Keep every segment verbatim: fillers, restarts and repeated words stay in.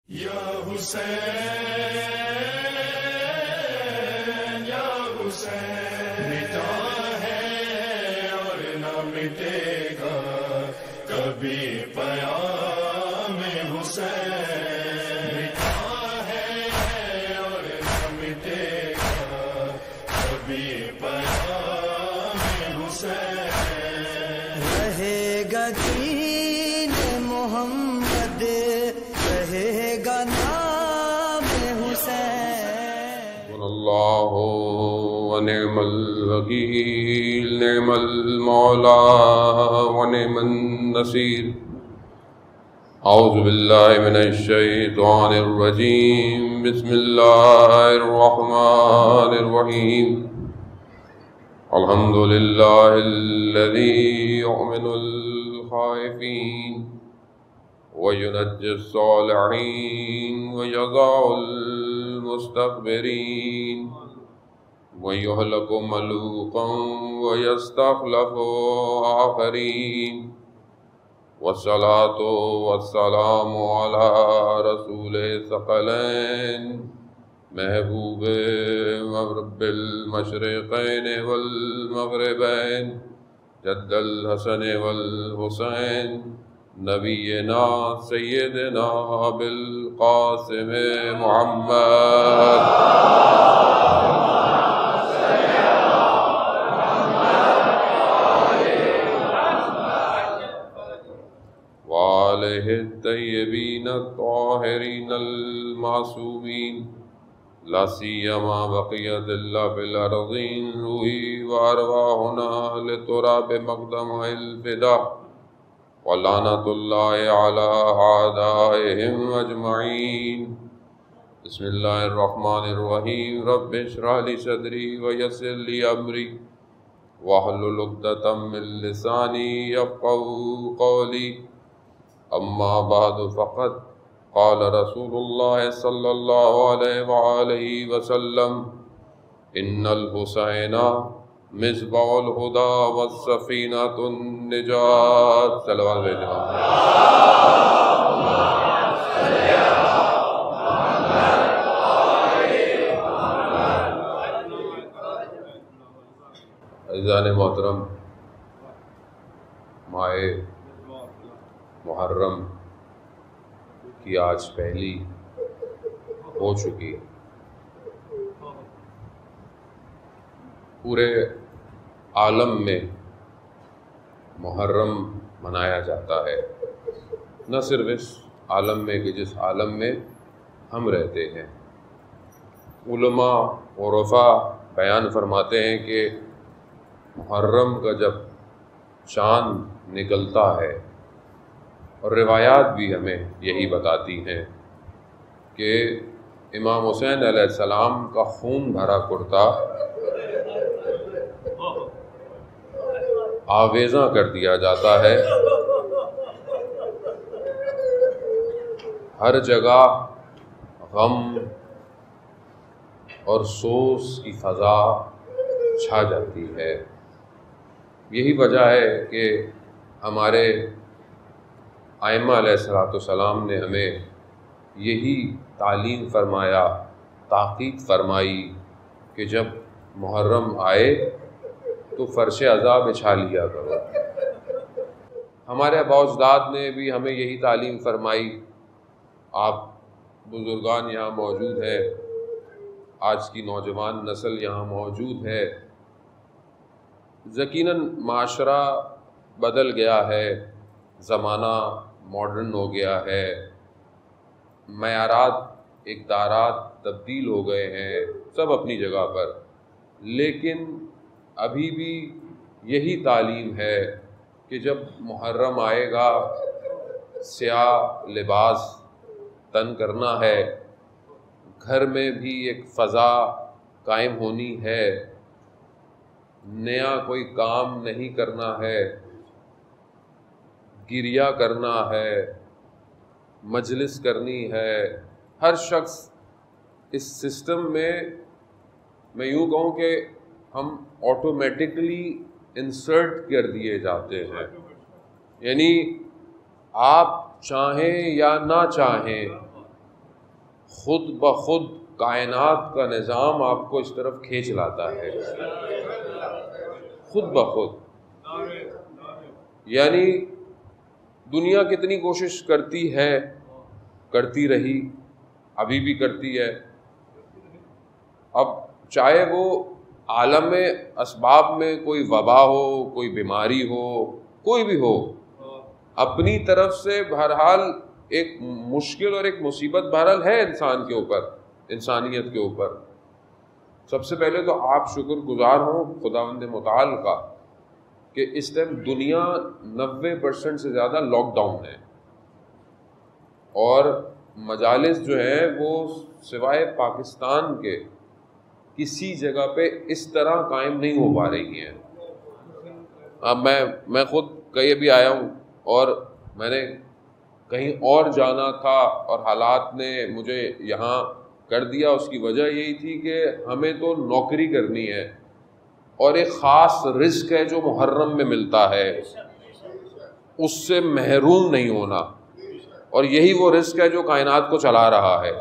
یا حسین یا حسین مٹا ہے اور نہ مٹے گا کبھی پیام حسین، مٹا ہے اور نہ مٹے گا کبھی پیام حسین، رہے گا دین محمد، رہے گا نام حسین۔ اللہ ونعم الوکیل، نعم المولا ونعم النصیر۔ اعوذ باللہ من الشیطان الرجیم، بسم اللہ الرحمن الرحیم۔ الحمد للہ الذی یؤمن الخائفین وَيُنَجِّي الصَّالِحِينَ وَيَضَعُ الْمُسْتَكْبِرِينَ وَيُهْلِكُ مَلُوكًا وَيَسْتَخْلِفُ آخَرِينَ، وَالصَّلَاةُ وَالسَّلَامُ عَلَى رَسُولِ الثَّقَلَيْنِ محبوب رب المشرقین والمغربین، جد الحسن والحسین، نبینا سیدنا بالقاسم محمد وآلہ الطیبین الطاہرین المعصومین، لا سیما بقیت اللہ فی الارضین، روحی وارواحنا لتراب مقدم الفدا، ولعنۃ اللہ علی اعدائہم اجمعین۔ بسم اللہ الرحمن الرحیم، رب اشرح لی صدری ویسر لی امری واحلل عقدۃ من لسانی یفقہوا قولی، اما بعد فقد قال رسول اللہ صلی اللہ علیہ وآلہ وسلم، ان الحسین مصباح الہدی والسفینۃ النجات۔ صلوات بھیجنا۔ عزیزان محترم، ماہ محرم کی آج پہلی ہو چکی، پورے عالم میں محرم منایا جاتا ہے، نہ صرف اس عالم میں کہ جس عالم میں ہم رہتے ہیں۔ علماء عرفاء بیان فرماتے ہیں کہ محرم کا جب چاند نکلتا ہے، اور روایات بھی ہمیں یہی بتاتی ہیں کہ امام حسین علیہ السلام کا خون بھرا کرتا آویزاں کر دیا جاتا ہے، ہر جگہ غم اور سوز کی فضا چھا جاتی ہے۔ یہی وجہ ہے کہ ہمارے ائمہ علیہ الصلوۃ والسلام نے ہمیں یہی تعلیم فرمایا، تاکید فرمائی کہ جب محرم آئے تو فرش عزا بچھا لیا کرو۔ ہمارے آباء و اجداد نے بھی ہمیں یہی تعلیم فرمائی۔ آپ بزرگان یہاں موجود ہیں، آج کی نوجوان نسل یہاں موجود ہے۔ یقیناً معاشرہ بدل گیا ہے، زمانہ ماڈرن ہو گیا ہے، معیارات اقدارات تبدیل ہو گئے ہیں، سب اپنی جگہ پر، لیکن ابھی بھی یہی تعلیم ہے کہ جب محرم آئے گا سیاہ لباس تن کرنا ہے، گھر میں بھی ایک فضا قائم ہونی ہے، نیا کوئی کام نہیں کرنا ہے، گریہ کرنا ہے، مجلس کرنی ہے۔ ہر شخص اس سسٹم میں، میں یوں کہوں کہ ہم آٹومیٹکلی انسرٹ کر دیے جاتے ہیں، یعنی آپ چاہیں یا نہ چاہیں خود بخود کائنات کا نظام آپ کو اس طرف کھینچ لاتا ہے، خود بخود. یعنی دنیا کتنی کوشش کرتی ہے، کرتی رہی، ابھی بھی کرتی ہے. اب چاہے وہ عالم اسباب میں کوئی وبا ہو، کوئی بیماری ہو، کوئی بھی ہو، اپنی طرف سے بہرحال ایک مشکل اور ایک مصیبت بہرحال ہے انسان کے اوپر، انسانیت کے اوپر. سب سے پہلے تو آپ شکر گزار ہوں خداوند متعال کا کہ اس ٹائم دنیا نوے پرسنٹ سے زیادہ لاک ڈاؤن ہے، اور مجالس جو ہیں وہ سوائے پاکستان کے کسی جگہ پہ اس طرح قائم نہیں ہو پا رہی ہیں. اب میں میں خود کہیں بھی آیا ہوں اور میں نے کہیں اور جانا تھا اور حالات نے مجھے یہاں کر دیا. اس کی وجہ یہی تھی کہ ہمیں تو نوکری کرنی ہے اور ایک خاص رزق ہے جو محرم میں ملتا ہے، اس سے محروم نہیں ہونا، اور یہی وہ رزق ہے جو کائنات کو چلا رہا ہے.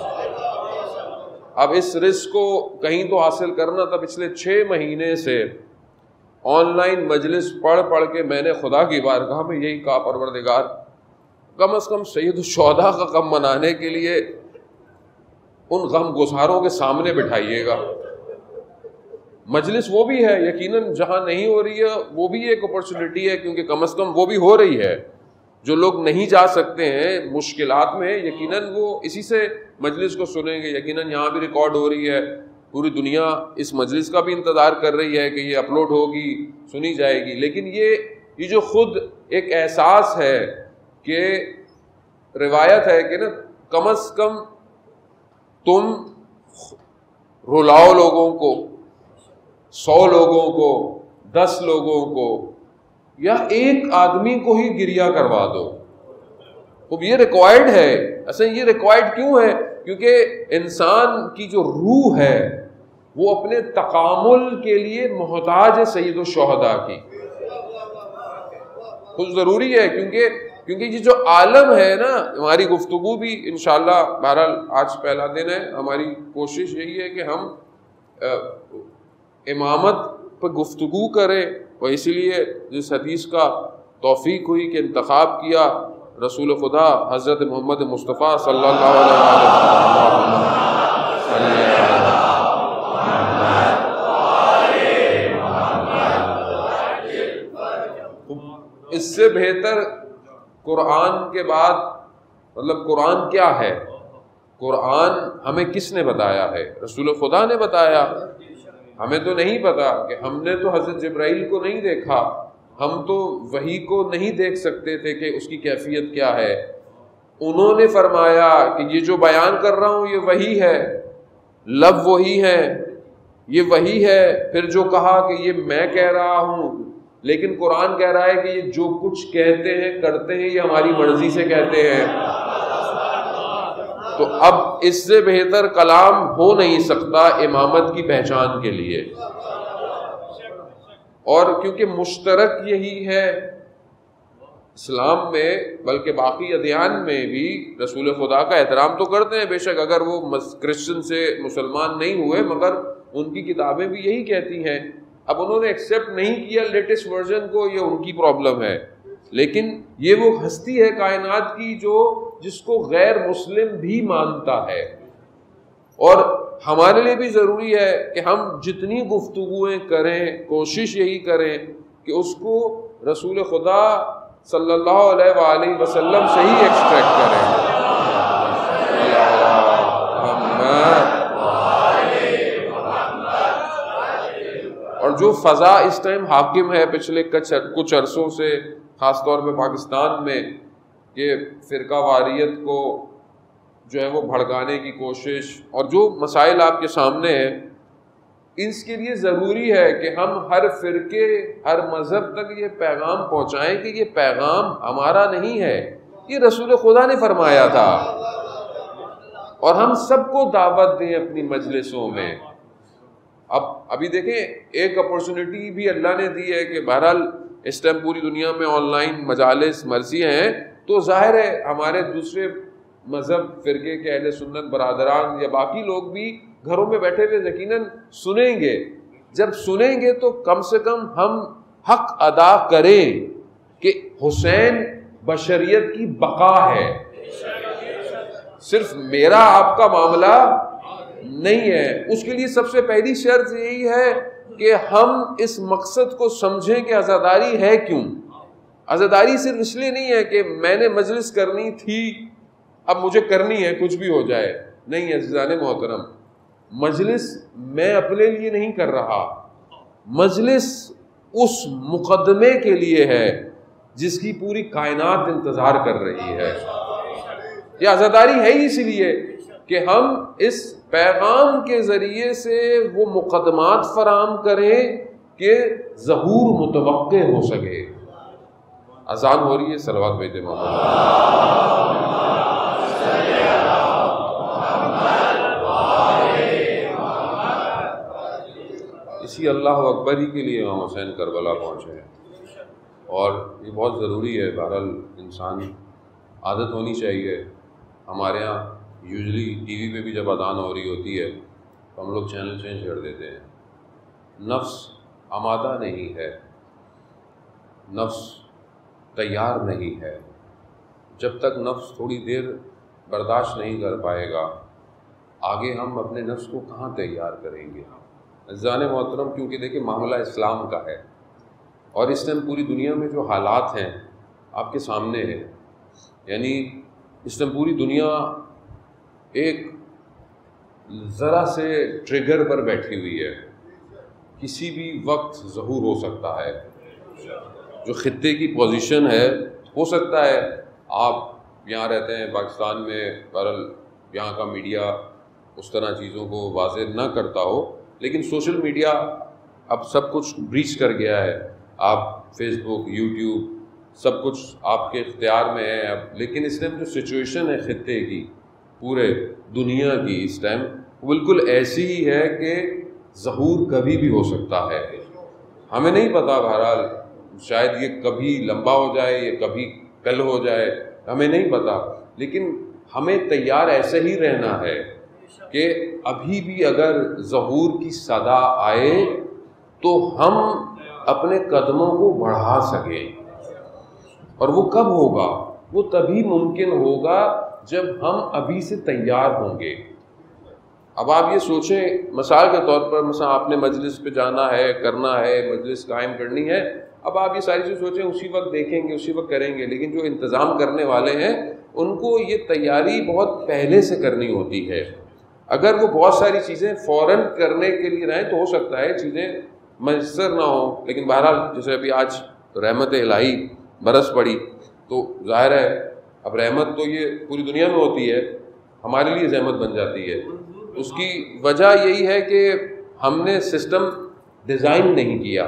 اب اس رزق کو کہیں تو حاصل کرنا تھا. پچھلے چھ مہینے سے آن لائن مجلس پڑھ پڑھ کے میں نے خدا کی بارگاہ میں یہی کہا، پروردگار کم از کم سید الشہداء کا غم منانے کے لیے ان غم گساروں کے سامنے بٹھائیے گا. مجلس وہ بھی ہے یقیناً، جہاں نہیں ہو رہی ہے وہ بھی ایک اپرچونٹی ہے، کیونکہ کم از کم وہ بھی ہو رہی ہے. جو لوگ نہیں جا سکتے ہیں مشکلات میں، یقیناً وہ اسی سے مجلس کو سنیں گے. یقیناً یہاں بھی ریکارڈ ہو رہی ہے، پوری دنیا اس مجلس کا بھی انتظار کر رہی ہے کہ یہ اپلوڈ ہوگی، سنی جائے گی. لیکن یہ یہ جو خود ایک احساس ہے کہ روایت ہے کہ نا کم از کم تم رلاؤ لوگوں کو، سو لوگوں کو، دس لوگوں کو، یا ایک آدمی کو ہی گریا کروا دو. اب یہ ریکوائرڈ ہے. اصل یہ ریکوائرڈ کیوں ہے؟ کیونکہ انسان کی جو روح ہے وہ اپنے تکامل کے لیے محتاج ہے سید الشہداء کی. کچھ ضروری ہے، کیونکہ کیونکہ یہ جو عالم ہے نا، ہماری گفتگو بھی انشاءاللہ، بہرحال آج پہلا دن ہے، ہماری کوشش یہی ہے کہ ہم امامت پہ گفتگو کریں. اور اسی لیے جس حدیث کا توفیق ہوئی کہ انتخاب کیا رسول خدا حضرت محمد مصطفیٰ صلی اللہ علیہ وسلم. اس سے بہتر قرآن کے بعد، مطلب قرآن کیا ہے؟ قرآن ہمیں کس نے بتایا ہے؟ رسول خدا نے بتایا. ہمیں تو نہیں پتا، کہ ہم نے تو حضرت جبرائیل کو نہیں دیکھا، ہم تو وحی کو نہیں دیکھ سکتے تھے کہ اس کی کیفیت کیا ہے. انہوں نے فرمایا کہ یہ جو بیان کر رہا ہوں یہ وحی ہے، لب وہی ہے، یہ وحی ہے. پھر جو کہا کہ یہ میں کہہ رہا ہوں، لیکن قرآن کہہ رہا ہے کہ یہ جو کچھ کہتے ہیں کرتے ہیں یہ ہماری مرضی سے کہتے ہیں. تو اب اس سے بہتر کلام ہو نہیں سکتا امامت کی پہچان کے لیے. اور کیونکہ مشترک یہی ہے اسلام میں، بلکہ باقی ادیان میں بھی رسول خدا کا احترام تو کرتے ہیں بے شک، اگر وہ کرسچن سے مسلمان نہیں ہوئے، مگر ان کی کتابیں بھی یہی کہتی ہیں. اب انہوں نے ایکسیپٹ نہیں کیا لیٹسٹ ورژن کو، یہ ان کی پرابلم ہے. لیکن یہ وہ ہستی ہے کائنات کی جو جس کو غیر مسلم بھی مانتا ہے. اور ہمارے لیے بھی ضروری ہے کہ ہم جتنی گفتگویں کریں کوشش یہی کریں کہ اس کو رسول خدا صلی اللہ علیہ وآلہ وسلم سے ہی ایکسٹریکٹ کریں. اور جو فضا اس ٹائم حاکم ہے پچھلے کچھ عرصوں سے، خاص طور پہ پاکستان میں، کہ فرقہ واریت کو جو ہے وہ بھڑکانے کی کوشش، اور جو مسائل آپ کے سامنے ہیں، اس کے لیے ضروری ہے کہ ہم ہر فرقے، ہر مذہب تک یہ پیغام پہنچائیں کہ یہ پیغام ہمارا نہیں ہے، یہ رسول خدا نے فرمایا تھا. اور ہم سب کو دعوت دیں اپنی مجلسوں میں. اب ابھی دیکھیں ایک اپرچونٹی بھی اللہ نے دی ہے کہ بہرحال اس ٹائم پوری دنیا میں آن لائن مجالس مرضی ہیں، تو ظاہر ہے ہمارے دوسرے مذہب فرقے کے اہل سنت برادران یا باقی لوگ بھی گھروں میں بیٹھے ہوئے یقیناً سنیں گے. جب سنیں گے تو کم سے کم ہم حق ادا کریں کہ حسین بشریت کی بقا ہے. صرف میرا آپ کا معاملہ نہیں ہے. اس کے لیے سب سے پہلی شرط یہی ہے کہ ہم اس مقصد کو سمجھیں کہ عزاداری ہے کیوں. عزاداری صرف اس لیے نہیں ہے کہ میں نے مجلس کرنی تھی اب مجھے کرنی ہے کچھ بھی ہو جائے. نہیں عزیزان محترم, مجلس میں اپنے لیے نہیں کر رہا, مجلس اس مقدمے کے لیے ہے جس کی پوری کائنات انتظار کر رہی ہے. یہ عزاداری ہے ہی اس لیے کہ ہم اس پیغام کے ذریعے سے وہ مقدمات فراہم کریں کہ ظہور متوقع ہو سکے. اذان ہو رہی ہے, صلوات بھیجیں محمد. اسی اللہ اکبر ہی کے لیے امام حسین کربلا پہنچے ہیں, اور یہ بہت ضروری ہے. بہرحال انسان عادت ہونی چاہیے. ہمارے ہاں یوزلی ٹی وی پہ بھی جب اذان ہو رہی ہوتی ہے تو ہم لوگ چینل چینج کر دیتے ہیں. نفس آمادہ نہیں ہے, نفس تیار نہیں ہے. جب تک نفس تھوڑی دیر برداشت نہیں کر پائے گا, آگے ہم اپنے نفس کو کہاں تیار کریں گے. عزیزان محترم, کیونکہ دیکھیں معاملہ اسلام کا ہے اور اس ٹائم پوری دنیا میں جو حالات ہیں آپ کے سامنے ہیں, یعنی اس ٹائم پوری دنیا ایک ذرا سے ٹریگر پر بیٹھی ہوئی ہے. کسی بھی وقت ظہور ہو سکتا ہے. جو خطے کی پوزیشن ہے, ہو سکتا ہے آپ یہاں رہتے ہیں پاکستان میں, بہرحال یہاں کا میڈیا اس طرح چیزوں کو واضح نہ کرتا ہو, لیکن سوشل میڈیا اب سب کچھ بریچ کر گیا ہے. آپ فیس بک, یوٹیوب, سب کچھ آپ کے اختیار میں ہے اب. لیکن اس ٹائم جو سچویشن ہے خطے کی, پورے دنیا کی اس ٹائم, بالکل ایسی ہی ہے کہ ظہور کبھی بھی ہو سکتا ہے. ہمیں نہیں پتا, بہرحال شاید یہ کبھی لمبا ہو جائے, یہ کبھی کل ہو جائے, ہمیں نہیں پتا. لیکن ہمیں تیار ایسے ہی رہنا ہے کہ ابھی بھی اگر ظہور کی صدا آئے تو ہم اپنے قدموں کو بڑھا سکیں. اور وہ کب ہوگا؟ وہ تبھی ممکن ہوگا جب ہم ابھی سے تیار ہوں گے. اب آپ یہ سوچیں, مثال کے طور پر مثلا آپ نے مجلس پہ جانا ہے, کرنا ہے, مجلس قائم کرنی ہے. اب آپ یہ ساری چیز سوچیں, اسی وقت دیکھیں گے, اسی وقت کریں گے. لیکن جو انتظام کرنے والے ہیں ان کو یہ تیاری بہت پہلے سے کرنی ہوتی ہے. اگر وہ بہت ساری چیزیں فوراً کرنے کے لیے رہیں تو ہو سکتا ہے چیزیں میسر نہ ہوں. لیکن بہرحال جیسے ابھی آج رحمت الہی برس پڑی تو ظاہر ہے اب رحمت تو یہ پوری دنیا میں ہوتی ہے, ہمارے لیے زحمت بن جاتی ہے. اس کی وجہ یہی ہے کہ ہم نے سسٹم ڈیزائن نہیں کیا,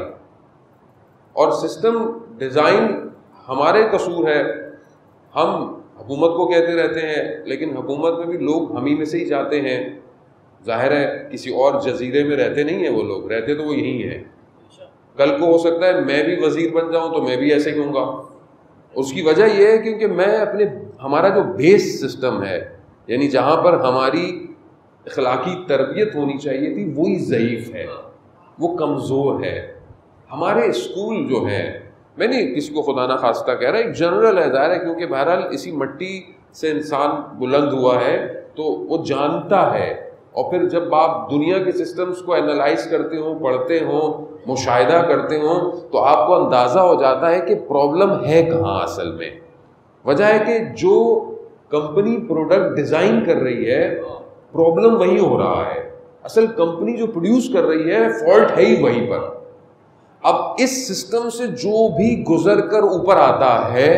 اور سسٹم ڈیزائن ہمارے قصور ہے. ہم حکومت کو کہتے رہتے ہیں لیکن حکومت میں بھی لوگ ہم ہی میں سے ہی جاتے ہیں. ظاہر ہے کسی اور جزیرے میں رہتے نہیں ہیں وہ لوگ, رہتے تو وہ یہی ہیں. کل کو ہو سکتا ہے میں بھی وزیر بن جاؤں تو میں بھی ایسے ہی ہوں گا. اس کی وجہ یہ ہے کیونکہ میں اپنے ہمارا جو بیس سسٹم ہے, یعنی جہاں پر ہماری اخلاقی تربیت ہونی چاہیے تھی, وہی ضعیف ہے, وہ کمزور ہے. ہمارے اسکول جو ہیں, میں نہیں کسی کو خدا نہ خواستہ کہہ رہا, ایک جنرل ہے ظاہر ہے, کیونکہ بہرحال اسی مٹی سے انسان بلند ہوا ہے تو وہ جانتا ہے. اور پھر جب آپ دنیا کے سسٹمز کو انالائز کرتے ہوں, پڑھتے ہوں, مشاہدہ کرتے ہوں تو آپ کو اندازہ ہو جاتا ہے کہ پرابلم ہے کہاں اصل میں. وجہ ہے کہ جو کمپنی پروڈکٹ ڈیزائن کر رہی ہے پرابلم وہی ہو رہا ہے. اصل کمپنی جو پروڈیوس کر رہی ہے فالٹ ہے ہی وہیں پر. اب اس سسٹم سے جو بھی گزر کر اوپر آتا ہے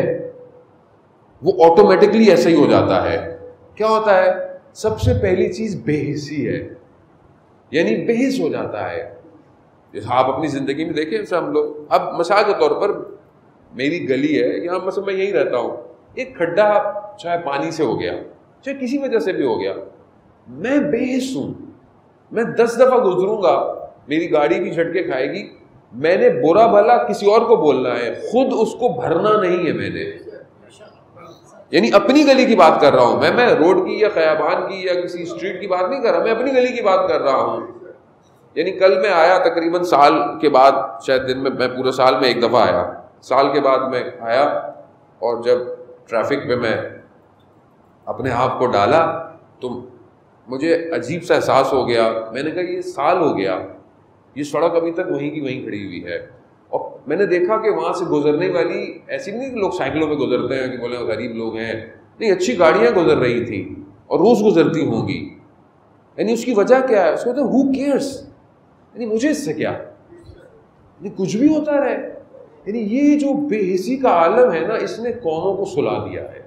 وہ آٹومیٹکلی ایسا ہی ہو جاتا ہے. کیا ہوتا ہے؟ سب سے پہلی چیز بے حسی ہے, یعنی بے حس ہو جاتا ہے. آپ اپنی زندگی میں دیکھیں, ہم لوگ اب مثال کے طور پر میری گلی ہے, یہاں مثلا میں یہیں رہتا ہوں, ایک کھڈا چاہے پانی سے ہو گیا, چاہے کسی وجہ سے بھی ہو گیا, میں بے حس ہوں. میں دس دفعہ گزروں گا, میری گاڑی بھی جھٹکے کھائے گی, میں نے برا بھلا کسی اور کو بولنا ہے, خود اس کو بھرنا نہیں ہے میں نے. یعنی اپنی گلی کی بات کر رہا ہوں میں میں روڈ کی یا خیابان کی یا کسی اسٹریٹ کی بات نہیں کر رہا، میں اپنی گلی کی بات کر رہا ہوں. یعنی کل میں آیا تقریباً سال کے بعد، شاید دن میں میں پورے سال میں ایک دفعہ آیا، سال کے بعد میں آیا اور جب ٹریفک پہ میں اپنے آپ کو ڈالا تو مجھے عجیب سا احساس ہو گیا. میں نے کہا یہ سال ہو گیا، یہ سڑک ابھی تک وہیں کی وہیں کھڑی ہوئی ہے. اور میں نے دیکھا کہ وہاں سے گزرنے والی، ایسی نہیں کہ لوگ سائیکلوں پہ گزرتے ہیں کہ بولے غریب لوگ ہیں، نہیں، اچھی گاڑیاں گزر رہی تھیں اور روز گزرتی ہوں گی. یعنی اس کی وجہ کیا ہے؟ اس کو تو ہو کیئرس، یعنی مجھے اس سے کیا، یعنی کچھ بھی ہوتا رہے. یعنی یہ جو بے حسی کا عالم ہے نا، اس نے قوموں کو سلا دیا ہے.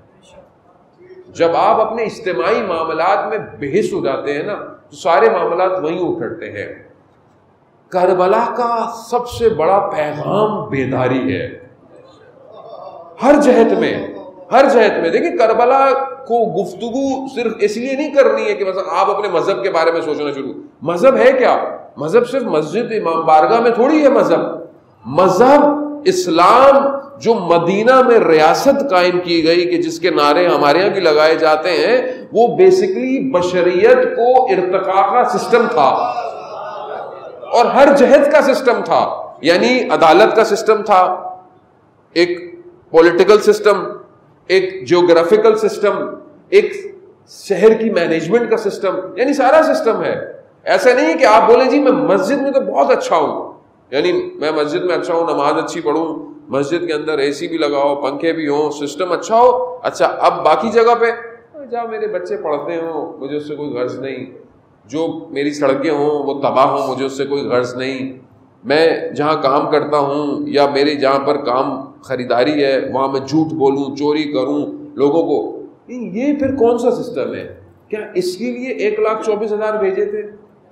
جب آپ اپنے اجتماعی معاملات میں بے حس ہو جاتے ہیں نا تو سارے معاملات وہیں اٹھتے ہیں. کربلا کا سب سے بڑا پیغام بیداری ہے، ہر جہت میں، ہر جہت میں. دیکھیں کربلا کو گفتگو صرف اس لیے نہیں کرنی ہے کہ مثلا آپ اپنے مذہب کے بارے میں سوچنا شروع. مذہب ہے کیا؟ مذہب صرف مسجد امام بارگاہ میں تھوڑی ہے. مذہب مذہب اسلام جو مدینہ میں ریاست قائم کی گئی کہ جس کے نعرے ہمارے یہاں بھی لگائے جاتے ہیں، وہ بیسیکلی بشریت کو ارتقاء کا سسٹم تھا اور ہر جہت کا سسٹم تھا. یعنی عدالت کا سسٹم تھا، ایک پولیٹیکل سسٹم، ایک جیوگرافیکل سسٹم، ایک شہر کی مینجمنٹ کا سسٹم، یعنی سارا سسٹم ہے. ایسا نہیں ہے کہ آپ بولیں جی میں مسجد میں تو بہت اچھا ہوں، یعنی میں مسجد میں اچھا ہوں، نماز اچھی پڑھوں، مسجد کے اندر اے سی بھی لگاؤ، پنکھے بھی ہوں، سسٹم اچھا ہو، اچھا اب باقی جگہ پہ جہاں میرے بچے پڑھتے ہوں مجھے اس سے کوئی غرض نہیں، جو میری سڑکیں ہوں وہ تباہ ہوں مجھے اس سے کوئی غرض نہیں، میں جہاں کام کرتا ہوں یا میرے جہاں پر کام خریداری ہے وہاں میں جھوٹ بولوں، چوری کروں لوگوں کو. یہ پھر کون سا سسٹم ہے؟ کیا اس کے لیے ایک لاکھ چوبیس ہزار بھیجے تھے؟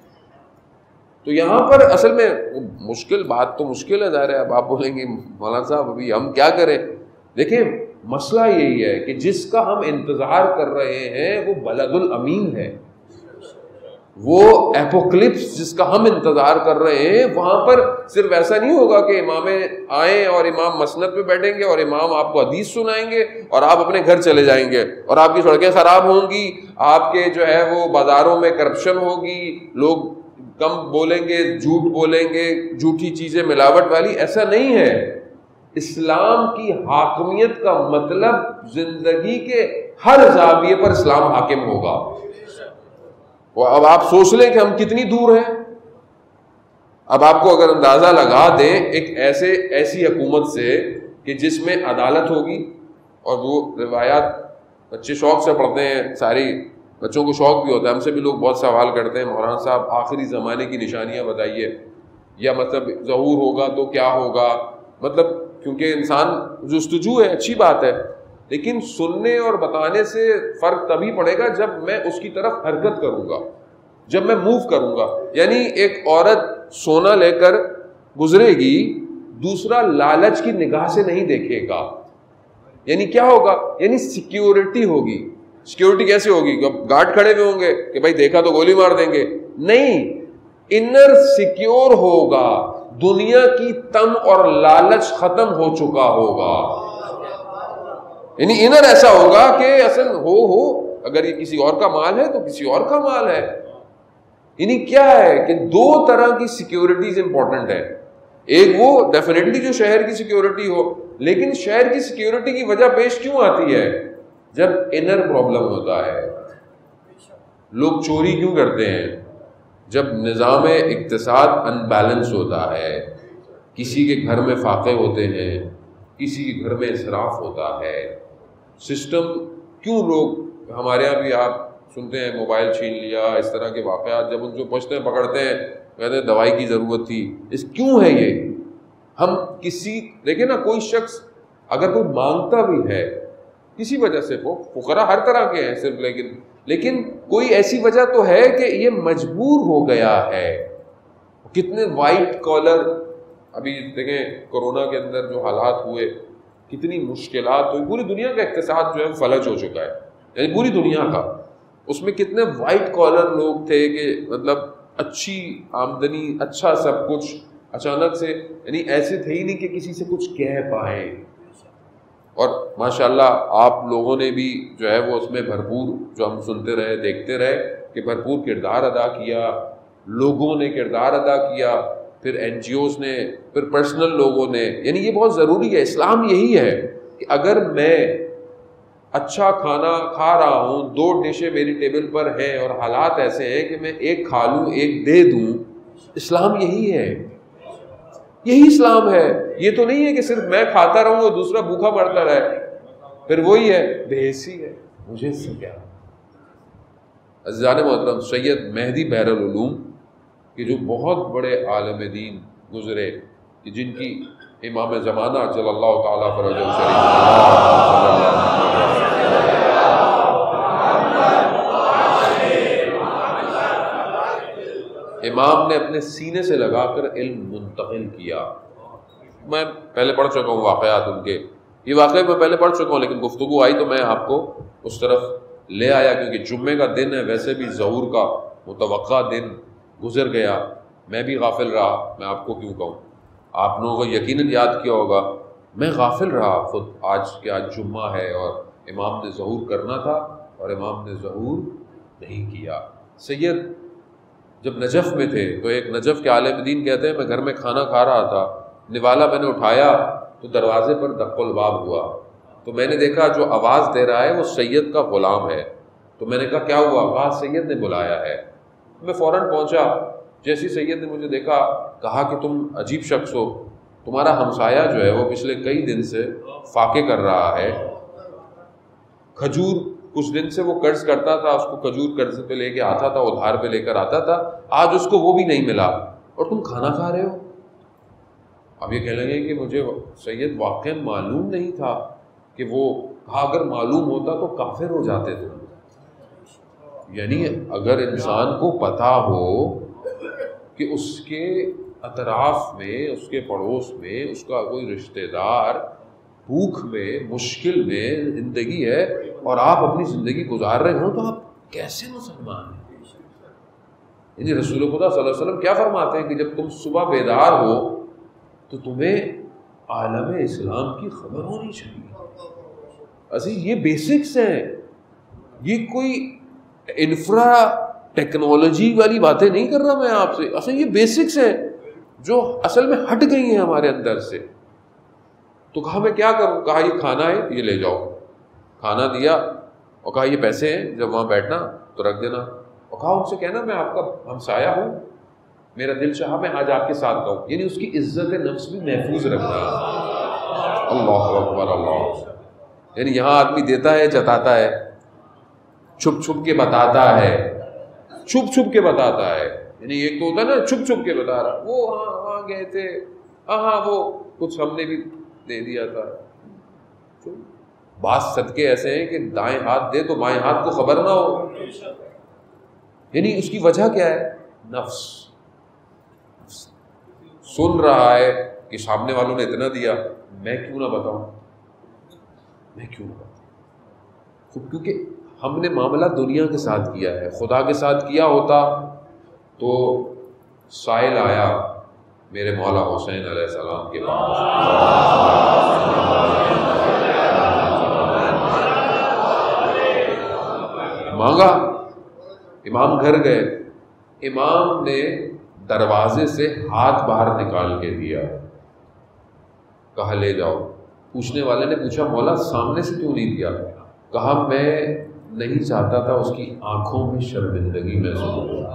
تو یہاں پر اصل میں مشکل بات تو مشکل ہے، ظاہر ہے. اب آپ بولیں گے مولانا صاحب ابھی ہم کیا کریں؟ دیکھیں مسئلہ یہی ہے کہ جس کا ہم انتظار کر رہے ہیں وہ بلد الامین ہے، وہ ایپوکلپس جس کا ہم انتظار کر رہے ہیں وہاں پر صرف ایسا نہیں ہوگا کہ امام آئیں اور امام مسند پہ بیٹھیں گے اور امام آپ کو حدیث سنائیں گے اور آپ اپنے گھر چلے جائیں گے اور آپ کی سڑکیں خراب ہوں گی، آپ کے جو ہے وہ بازاروں میں کرپشن ہوگی، لوگ کم بولیں گے، جھوٹ بولیں گے، جھوٹی چیزیں ملاوٹ والی. ایسا نہیں ہے. اسلام کی حاکمیت کا مطلب زندگی کے ہر زاویے پر اسلام حاکم ہوگا. اب آپ سوچ لیں کہ ہم کتنی دور ہیں. اب آپ کو اگر اندازہ لگا دیں ایک ایسے ایسی حکومت سے کہ جس میں عدالت ہوگی، اور وہ روایات بچے شوق سے پڑھتے ہیں، ساری بچوں کو شوق بھی ہوتا ہے، ہم سے بھی لوگ بہت سوال کرتے ہیں مولانا صاحب آخری زمانے کی نشانیاں بتائیے، یا مطلب ظہور ہوگا تو کیا ہوگا، مطلب کیونکہ انسان جستجو ہے، اچھی بات ہے، لیکن سننے اور بتانے سے فرق تبھی پڑے گا جب میں اس کی طرف حرکت کروں گا، جب میں موو کروں گا. یعنی ایک عورت سونا لے کر گزرے گی، دوسرا لالچ کی نگاہ سے نہیں دیکھے گا. یعنی کیا ہوگا؟ یعنی سیکیورٹی ہوگی. سیکیورٹی کیسے ہوگی؟ گارڈ کھڑے ہوئے ہوں گے کہ بھائی دیکھا تو گولی مار دیں گے، نہیں، انر سیکیور ہوگا، دنیا کی تم اور لالچ ختم ہو چکا ہوگا. یعنی انر ایسا ہوگا کہ اصل ہو ہو اگر یہ کسی اور کا مال ہے تو کسی اور کا مال ہے. یعنی کیا ہے کہ دو طرح کی سیکیورٹیز امپورٹنٹ ہے. ایک وہ ڈیفینیٹلی جو شہر کی سیکیورٹی ہو، لیکن شہر کی سیکیورٹی کی وجہ پیش کیوں آتی ہے؟ جب انر پرابلم ہوتا ہے. لوگ چوری کیوں کرتے ہیں؟ جب نظام اقتصاد ان بیلنس ہوتا ہے، کسی کے گھر میں فاقے ہوتے ہیں، کسی کے گھر میں اسراف ہوتا ہے. سسٹم کیوں لوگ ہمارے یہاں بھی آپ سنتے ہیں موبائل چھین لیا، اس طرح کے واقعات، جب ان کو پوچھتے ہیں پکڑتے ہیں کہتے ہیں دوائی کی ضرورت تھی. اس کیوں ہے یہ؟ ہم کسی دیکھیں نا، کوئی شخص اگر کوئی مانگتا بھی ہے کسی وجہ سے، وہ فقراء ہر طرح کے ہیں صرف، لیکن لیکن کوئی ایسی وجہ تو ہے کہ یہ مجبور ہو گیا ہے. کتنے وائٹ کالر، ابھی دیکھیں کورونا کے اندر جو حالات ہوئے، کتنی مشکلات ہوئی، پوری دنیا کا اقتصاد جو ہے فلج ہو چکا ہے، یعنی پوری دنیا کا. اس میں کتنے وائٹ کالر لوگ تھے کہ مطلب اچھی آمدنی، اچھا سب کچھ، اچانک سے یعنی ایسے تھے ہی نہیں کہ کسی سے کچھ کہہ پائیں. اور ماشاءاللہ آپ لوگوں نے بھی جو ہے وہ اس میں بھرپور، جو ہم سنتے رہے دیکھتے رہے کہ بھرپور کردار ادا کیا، لوگوں نے کردار ادا کیا، پھر این جی اوز نے، پھر پرسنل لوگوں نے. یعنی یہ بہت ضروری ہے. اسلام یہی ہے کہ اگر میں اچھا کھانا کھا رہا ہوں، دو ڈشیں میری ٹیبل پر ہیں اور حالات ایسے ہیں کہ میں ایک کھا لوں ایک دے دوں، اسلام یہی ہے، یہی اسلام ہے. یہ تو نہیں ہے کہ صرف میں کھاتا رہوں اور دوسرا بھوکا مرتا رہے، پھر وہی ہے بے حسی ہے، مجھے اس سے کیا. عزیزان محترم، سید مہدی بحر العلوم کہ جو بہت بڑے عالم دین گزرے، کہ جن کی امام زمانہ صلی اللہ تعالیٰ فرجہ شریف امام نے اپنے سینے سے لگا کر علم منتقل کیا. میں پہلے پڑھ چکا ہوں واقعات ان کے، یہ واقعے میں پہلے پڑھ چکا ہوں، لیکن گفتگو آئی تو میں آپ کو اس طرف لے آیا، کیونکہ جمعے کا دن ہے، ویسے بھی ظہور کا متوقع دن گزر گیا، میں بھی غافل رہا. میں آپ کو کیوں کہوں، آپ لوگوں کو یقیناً یاد کیا ہوگا، میں غافل رہا خود آج کہ آج جمعہ ہے اور امام نے ظہور کرنا تھا اور امام نے ظہور نہیں کیا. سید جب نجف میں تھے تو ایک نجف کے عالم دین کہتے ہیں میں گھر میں کھانا کھا رہا تھا، نوالا میں نے اٹھایا تو دروازے پر دق الباب ہوا، تو میں نے دیکھا جو آواز دے رہا ہے وہ سید کا غلام ہے. تو میں نے کہا کیا ہوا؟ کہا سید نے بلایا ہے. میں فوراً پہنچا، جیسی سید نے مجھے دیکھا کہا کہ تم عجیب شخص ہو، تمہارا ہمسایہ جو ہے وہ پچھلے کئی دن سے فاقے کر رہا ہے، کھجور کچھ دن سے وہ قرض کرتا تھا، اس کو کھجور قرض پہ لے کے آتا تھا، ادھار پہ لے کر آتا تھا، آج اس کو وہ بھی نہیں ملا اور تم کھانا کھا رہے ہو. اب یہ کہہ لیں گے کہ مجھے سید واقعا معلوم نہیں تھا کہ وہ، کہا اگر معلوم ہوتا تو کافر ہو جاتے تھے. یعنی اگر انسان کو پتہ ہو کہ اس کے اطراف میں، اس کے پڑوس میں اس کا کوئی رشتہ دار بھوک میں، مشکل میں زندگی ہے اور آپ اپنی زندگی گزار رہے ہوں، تو آپ کیسے مسلمان ہیں؟ یعنی رسول خدا صلی اللہ علیہ وسلم کیا فرماتے ہیں کہ جب تم صبح بیدار ہو تو تمہیں عالم اسلام کی خبر ہونی چاہیے. عزیز یہ بیسکس ہیں، یہ کوئی انفرا ٹیکنالوجی والی باتیں نہیں کر رہا میں آپ سے، اصل یہ بیسکس ہیں جو اصل میں ہٹ گئی ہیں ہمارے اندر سے. تو کہا میں کیا کروں؟ کہا یہ کھانا ہے یہ لے جاؤ. کھانا دیا اور کہا یہ پیسے ہیں، جب وہاں بیٹھنا تو رکھ دینا، اور کہا ان سے کہنا میں آپ کا ہمسایہ ہوں، میرا دل چاہا میں آج آپ کے ساتھ رہوں. یعنی اس کی عزت نفس بھی محفوظ رکھنا. اللہ اکبر اللہ. یعنی یہاں آدمی دیتا ہے جتاتا ہے، چھپ چھپ کے بتاتا ہے، چھپ چھپ کے بتاتا ہے. یعنی ایک تو ہوتا ہے نا چھپ چھپ کے بتا رہا، وہ ہاں ہاں گئے تھے، ہاں ہاں وہ کچھ ہم نے بھی دے دیا تھا. بعض صدقے ایسے ہیں کہ دائیں ہاتھ دے تو بائیں ہاتھ کو خبر نہ ہو. یعنی اس کی وجہ کیا ہے؟ نفس. سن رہا ہے کہ سامنے والوں نے اتنا دیا، میں کیوں نہ بتاؤں، میں کیوں نہ بتاؤں. کیونکہ ہم نے معاملہ دنیا کے ساتھ کیا ہے، خدا کے ساتھ کیا ہوتا تو سائل آیا میرے مولا حسین علیہ السلام کے پاس، مانگا. امام گھر گئے، امام نے دروازے سے ہاتھ باہر نکال کے دیا، کہا لے جاؤ. پوچھنے والے نے پوچھا مولا سامنے سے کیوں نہیں دیا؟ کہا میں نہیں چاہتا تھا اس کی آنکھوں میں شرمندگی محسوس ہو.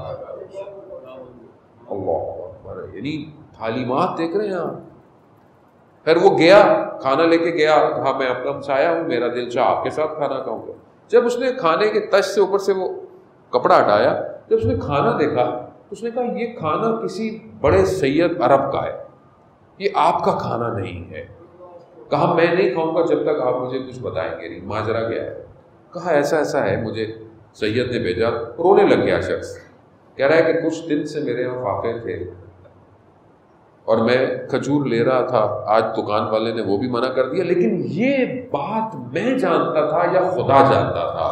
اللہ اکبر. یعنی تعلیمات دیکھ رہے ہیں آپ. پھر وہ گیا، کھانا لے کے گیا، کہا میں آپ کا ہمسایہ ہوں، میرا دل چاہ آپ کے ساتھ کھانا کھاؤں گا. جب اس نے کھانے کے تش سے اوپر سے وہ کپڑا ہٹایا، جب اس نے کھانا دیکھا تو اس نے کہا یہ کھانا کسی بڑے سید عرب کا ہے، یہ آپ کا کھانا نہیں ہے. کہا میں نہیں کھاؤں گا جب تک آپ مجھے کچھ بتائیں گے نہیں. ماجرا کیا ہے؟ کہا ایسا ایسا ہے، مجھے سید نے بھیجا. رونے لگ گیا شخص، کہہ رہا ہے کہ کچھ دن سے میرے یہاں فاقے تھے اور میں کھجور لے رہا تھا، آج دکان والے نے وہ بھی منع کر دیا، لیکن یہ بات میں جانتا تھا یا خدا جانتا تھا.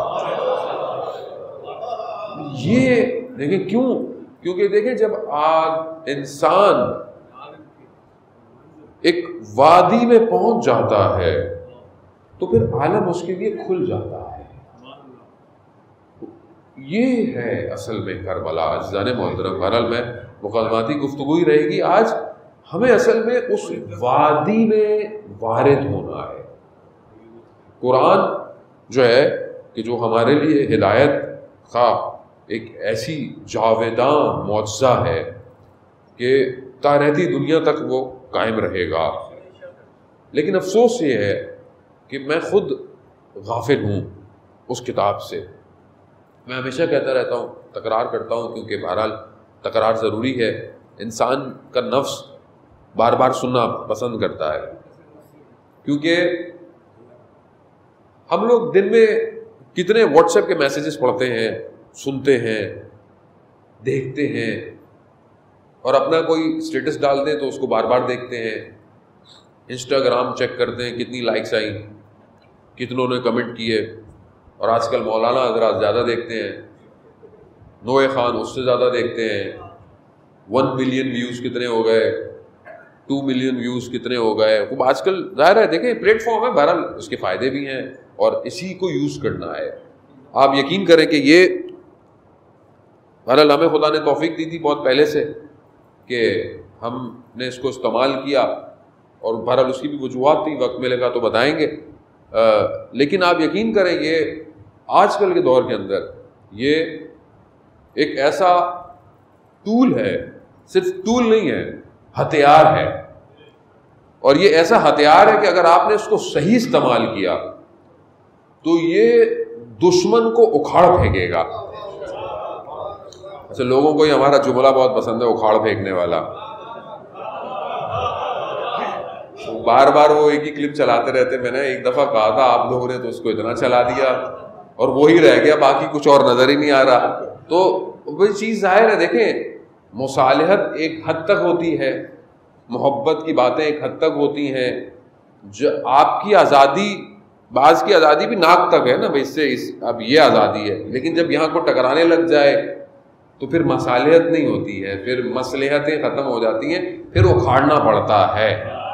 یہ دیکھیں کیوں؟ کیونکہ دیکھیں جب آج انسان ایک وادی میں پہنچ جاتا ہے تو پھر عالم اس کے لیے کھل جاتا ہے. یہ ہے اصل میں کربلا. عزیزان محترم، بہرحال میں مقدماتی گفتگو ہی رہے گی. آج ہمیں اصل میں اس وادی میں وارد ہونا ہے. قرآن جو ہے کہ جو ہمارے لیے ہدایت کا ایک ایسی جاویداں معجزہ ہے کہ تا رہتی دنیا تک وہ قائم رہے گا. لیکن افسوس یہ ہے کہ میں خود غافل ہوں اس کتاب سے. میں ہمیشہ کہتا رہتا ہوں، تکرار کرتا ہوں، کیونکہ بہرحال تکرار ضروری ہے. انسان کا نفس بار بار سننا پسند کرتا ہے، کیونکہ ہم لوگ دن میں کتنے واٹس ایپ کے میسیجز پڑھتے ہیں، سنتے ہیں، دیکھتے ہیں، اور اپنا کوئی اسٹیٹس ڈال دیں تو اس کو بار بار دیکھتے ہیں. انسٹاگرام چیک کرتے ہیں کتنی لائکس آئیں، کتنوں نے کمنٹ کیے. اور آج کل مولانا حضرات زیادہ دیکھتے ہیں، نوے خان اس سے زیادہ دیکھتے ہیں. ون ملین ویوز کتنے ہو گئے، ٹو ملین ویوز کتنے ہو گئے. وہ آج کل ظاہر ہے، دیکھیں پلیٹ فارم ہے، بہرحال اس کے فائدے بھی ہیں اور اسی کو یوز کرنا ہے. آپ یقین کریں کہ یہ بہرحال ہمیں خدا نے توفیق دی تھی بہت پہلے سے کہ ہم نے اس کو استعمال کیا، اور بہرحال اس کی بھی وجوہات تھی، وقت ملے گا تو بتائیں گے. آ, لیکن آپ یقین کریں یہ آج کل کے دور کے اندر یہ ایک ایسا ٹول ہے، صرف ٹول نہیں ہے، ہتھیار ہے. اور یہ ایسا ہتھیار ہے کہ اگر آپ نے اس کو صحیح استعمال کیا تو یہ دشمن کو اکھاڑ پھینکے گا. اچھا، لوگوں کو یہ ہمارا جملہ بہت پسند ہے، اکھاڑ پھینکنے والا. بار بار وہ ایک ہی کلپ چلاتے رہتے. میں نے ایک دفعہ کہا تھا، آپ لوگوں نے تو اس کو اتنا چلا دیا اور وہی رہ گیا، باقی کچھ اور نظر ہی نہیں آ رہا. تو وہ چیز ظاہر ہے، دیکھیں مصالحت ایک حد تک ہوتی ہے، محبت کی باتیں ایک حد تک ہوتی ہیں. جو آپ کی آزادی، بعض کی آزادی بھی ناک تک ہے نا بھائی، اس سے اس اب یہ آزادی ہے. لیکن جب یہاں کو ٹکرانے لگ جائے تو پھر مصالحت نہیں ہوتی ہے، پھر مصلحتیں ختم ہو جاتی ہیں، پھر اکھاڑنا پڑتا ہے،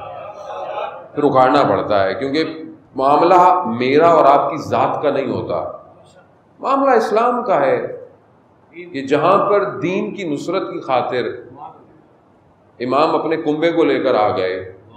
پھر اکھاڑنا پڑتا ہے. کیونکہ معاملہ میرا اور آپ کی ذات کا نہیں ہوتا، معاملہ اسلام کا ہے کہ جہاں پر دین کی نصرت کی خاطر امام اپنے کنبے کو لے کر آ گئے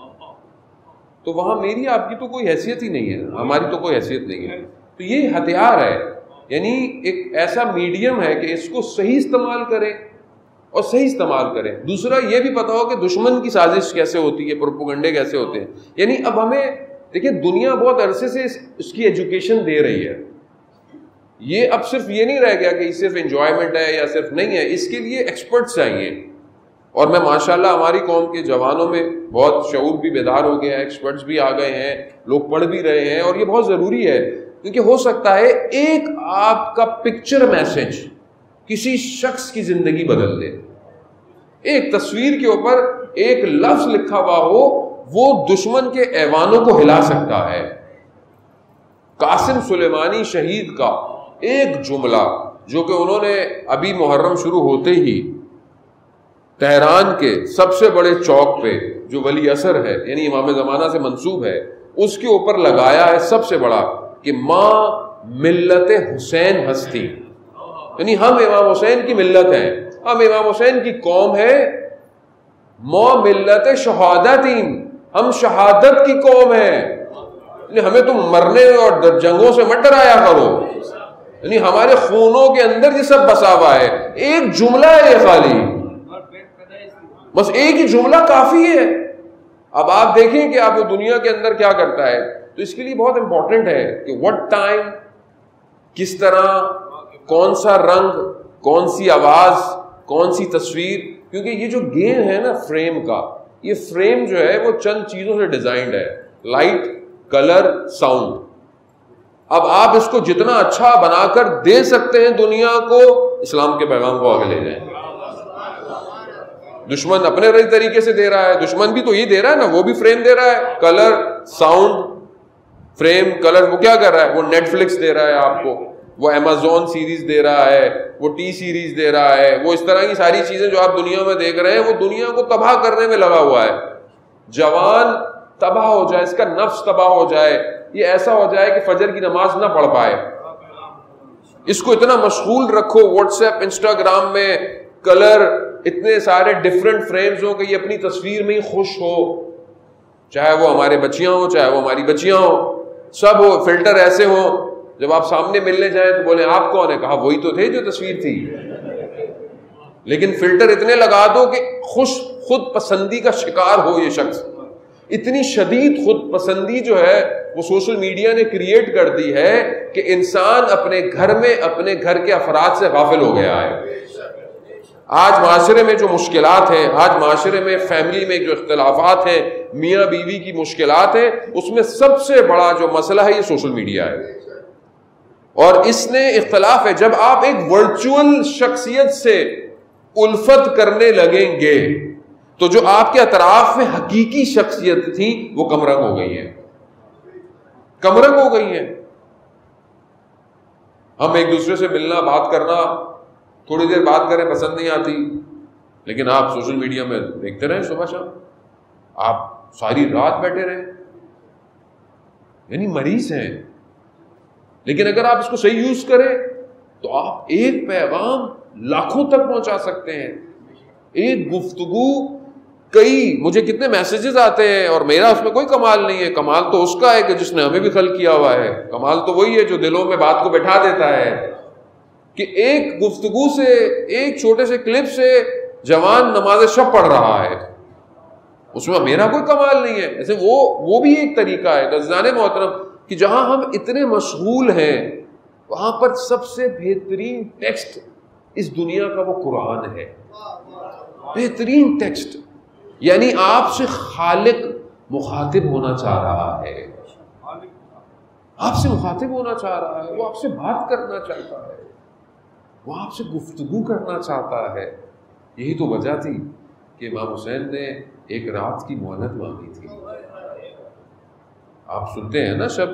تو وہاں میری آپ کی تو کوئی حیثیت ہی نہیں ہے، ہماری تو کوئی حیثیت نہیں ہے. تو یہ ہتھیار ہے، یعنی ایک ایسا میڈیم ہے کہ اس کو صحیح استعمال کریں اور صحیح استعمال کریں. دوسرا یہ بھی پتا ہو کہ دشمن کی سازش کیسے ہوتی ہے، پروپیگنڈے کیسے ہوتے ہیں. یعنی اب ہمیں دیکھیں دنیا بہت عرصے سے اس کی ایجوکیشن دے رہی ہے. یہ اب صرف یہ نہیں رہ گیا کہ صرف انجوائمنٹ ہے یا صرف نہیں ہے، اس کے لیے ایکسپرٹس چاہیے. اور میں ماشاءاللہ ہماری قوم کے جوانوں میں بہت شعور بھی بیدار ہو گیا ہے، ایکسپرٹس بھی آ گئے ہیں، لوگ پڑھ بھی رہے ہیں. اور یہ بہت ضروری ہے، کیونکہ ہو سکتا ہے ایک آپ کا پکچر میسج کسی شخص کی زندگی بدل دے. ایک تصویر کے اوپر ایک لفظ لکھا ہوا ہو، وہ دشمن کے ایوانوں کو ہلا سکتا ہے. قاسم سلیمانی شہید کا ایک جملہ جو کہ انہوں نے ابھی محرم شروع ہوتے ہی تہران کے سب سے بڑے چوک پہ جو ولی اثر ہے، یعنی امام زمانہ سے منسوب ہے، اس کے اوپر لگایا ہے سب سے بڑا کہ ماں ملت حسین ہستی، یعنی ہم امام حسین کی ملت ہیں، ہم امام حسین کی قوم ہے. ماں ملت شہادتین، ہم شہادت کی قوم ہیں، یعنی ہمیں تم مرنے اور جنگوں سے مت ڈرایا کرو، یعنی ہمارے خونوں کے اندر یہ سب بسا ہوا ہے. ایک جملہ ہے یہ، خالی بس ایک ہی جملہ کافی ہے. اب آپ دیکھیں کہ آپ وہ دنیا کے اندر کیا کرتا ہے. تو اس کے لیے بہت امپورٹنٹ ہے کہ وٹ ٹائم، کس طرح، کون سا رنگ، کون سی آواز، کون سی تصویر. کیونکہ یہ جو گیم ہے نا فریم کا، یہ فریم جو ہے وہ چند چیزوں سے ڈیزائنڈ ہے، لائٹ، کلر، ساؤنڈ. اب آپ اس کو جتنا اچھا بنا کر دے سکتے ہیں دنیا کو، اسلام کے پیغام کو آگے لے جائیں. دشمن اپنے رہی طریقے سے دے رہا ہے، دشمن بھی تو یہ دے رہا ہے نا، وہ بھی فریم دے رہا ہے، کلر، ساؤنڈ، فریم، کلر. وہ کیا کر رہا ہے؟ وہ نیٹ فلکس دے رہا ہے آپ کو، وہ امیزون سیریز دے رہا ہے، وہ ٹی سیریز دے رہا ہے، وہ اس طرح کی ساری چیزیں جو آپ دنیا میں دیکھ رہے ہیں، وہ دنیا کو تباہ کرنے میں لگا ہوا ہے. جوان تباہ ہو جائے، اس کا نفس تباہ ہو جائے، یہ ایسا ہو جائے کہ فجر کی نماز نہ پڑھ پائے. اس کو اتنا مشغول رکھو واٹس ایپ انسٹاگرام میں کلر اتنے سارے ڈفرنٹ فریمز ہوں کہ یہ اپنی تصویر میں ہی خوش ہو, چاہے وہ ہمارے بچیاں ہوں چاہے وہ ہماری بچیاں ہوں, سب ہو فلٹر ایسے ہوں, جب آپ سامنے ملنے جائیں تو بولیں آپ کون ہیں, کہا وہی تو تھے جو تصویر تھی. لیکن فلٹر اتنے لگا دو کہ خوش خود پسندی کا شکار ہو یہ شخص. اتنی شدید خود پسندی جو ہے وہ سوشل میڈیا نے کریٹ کر دی ہے کہ انسان اپنے گھر میں اپنے گھر کے افراد سے غافل ہو گیا ہے. آج معاشرے میں جو مشکلات ہیں, آج معاشرے میں فیملی میں جو اختلافات ہیں, میاں بیوی کی مشکلات ہیں, اس میں سب سے بڑا جو مسئلہ ہے یہ سوشل میڈیا ہے. اور اس نے اختلاف ہے, جب آپ ایک ورچوئل شخصیت سے الفت کرنے لگیں گے تو جو آپ کے اطراف میں حقیقی شخصیت تھی وہ کمرنگ ہو گئی ہے, کمرنگ ہو گئی ہے. ہم ایک دوسرے سے ملنا بات کرنا تھوڑی دیر بات کریں پسند نہیں آتی, لیکن آپ سوشل میڈیا میں دیکھتے رہیں صبح شام, آپ ساری رات بیٹھے رہیں, یعنی مریض ہیں. لیکن اگر آپ اس کو صحیح یوز کریں تو آپ ایک پیغام لاکھوں تک پہنچا سکتے ہیں. ایک گفتگو کئی, مجھے کتنے میسیجز آتے ہیں اور میرا اس میں کوئی کمال نہیں ہے, کمال تو اس کا ہے کہ جس نے ہمیں بھی خلق کیا ہوا ہے. کمال تو وہی ہے جو دلوں میں بات کو بٹھا دیتا ہے کہ ایک گفتگو سے, ایک چھوٹے سے کلپ سے جوان نماز شب پڑھ رہا ہے, اس میں میرا کوئی کمال نہیں ہے. ایسے وہ وہ بھی ایک طریقہ ہے عزیزان محترم کہ جہاں ہم اتنے مشغول ہیں وہاں پر سب سے بہترین ٹیکسٹ اس دنیا کا وہ قرآن ہے. بہترین ٹیکسٹ, یعنی آپ سے خالق مخاطب ہونا چاہ رہا ہے, آپ سے مخاطب ہونا چاہ رہا ہے, وہ آپ سے بات کرنا چاہتا ہے, وہ آپ سے گفتگو کرنا چاہتا ہے. یہی تو وجہ تھی کہ امام حسین نے ایک رات کی مہلت مانگی تھی. آپ سنتے ہیں نا شب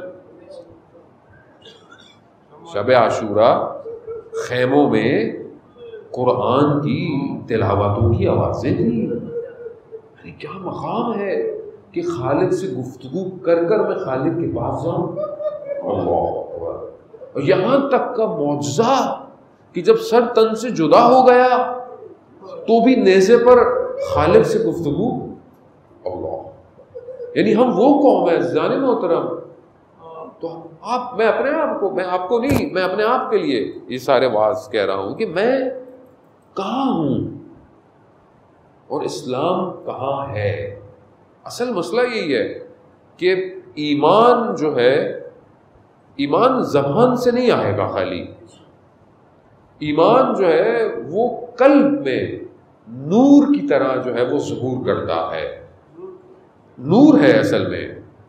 شب عاشورہ خیموں میں قرآن کی تلاوتوں کی آوازیں تھیں. یعنی کیا مقام ہے کہ خالق سے گفتگو کر کر میں خالق کے پاس جاؤں. اللہ اکبر. اور یہاں تک کا معجزہ کہ جب سر تن سے جدا ہو گیا تو بھی نیزے پر خالق سے گفتگو. اللہ, یعنی ہم وہ قوم ہے عزیزان محترم. تو آپ, میں اپنے آپ کو, میں آپ کو نہیں, میں اپنے آپ کے لیے یہ سارے واز کہہ رہا ہوں کہ میں کہاں ہوں اور اسلام کہاں ہے. اصل مسئلہ یہی ہے کہ ایمان جو ہے, ایمان زبان سے نہیں آئے گا خالی, ایمان جو ہے وہ قلب میں نور کی طرح جو ہے وہ ظہور کرتا ہے. نور ہے اصل میں.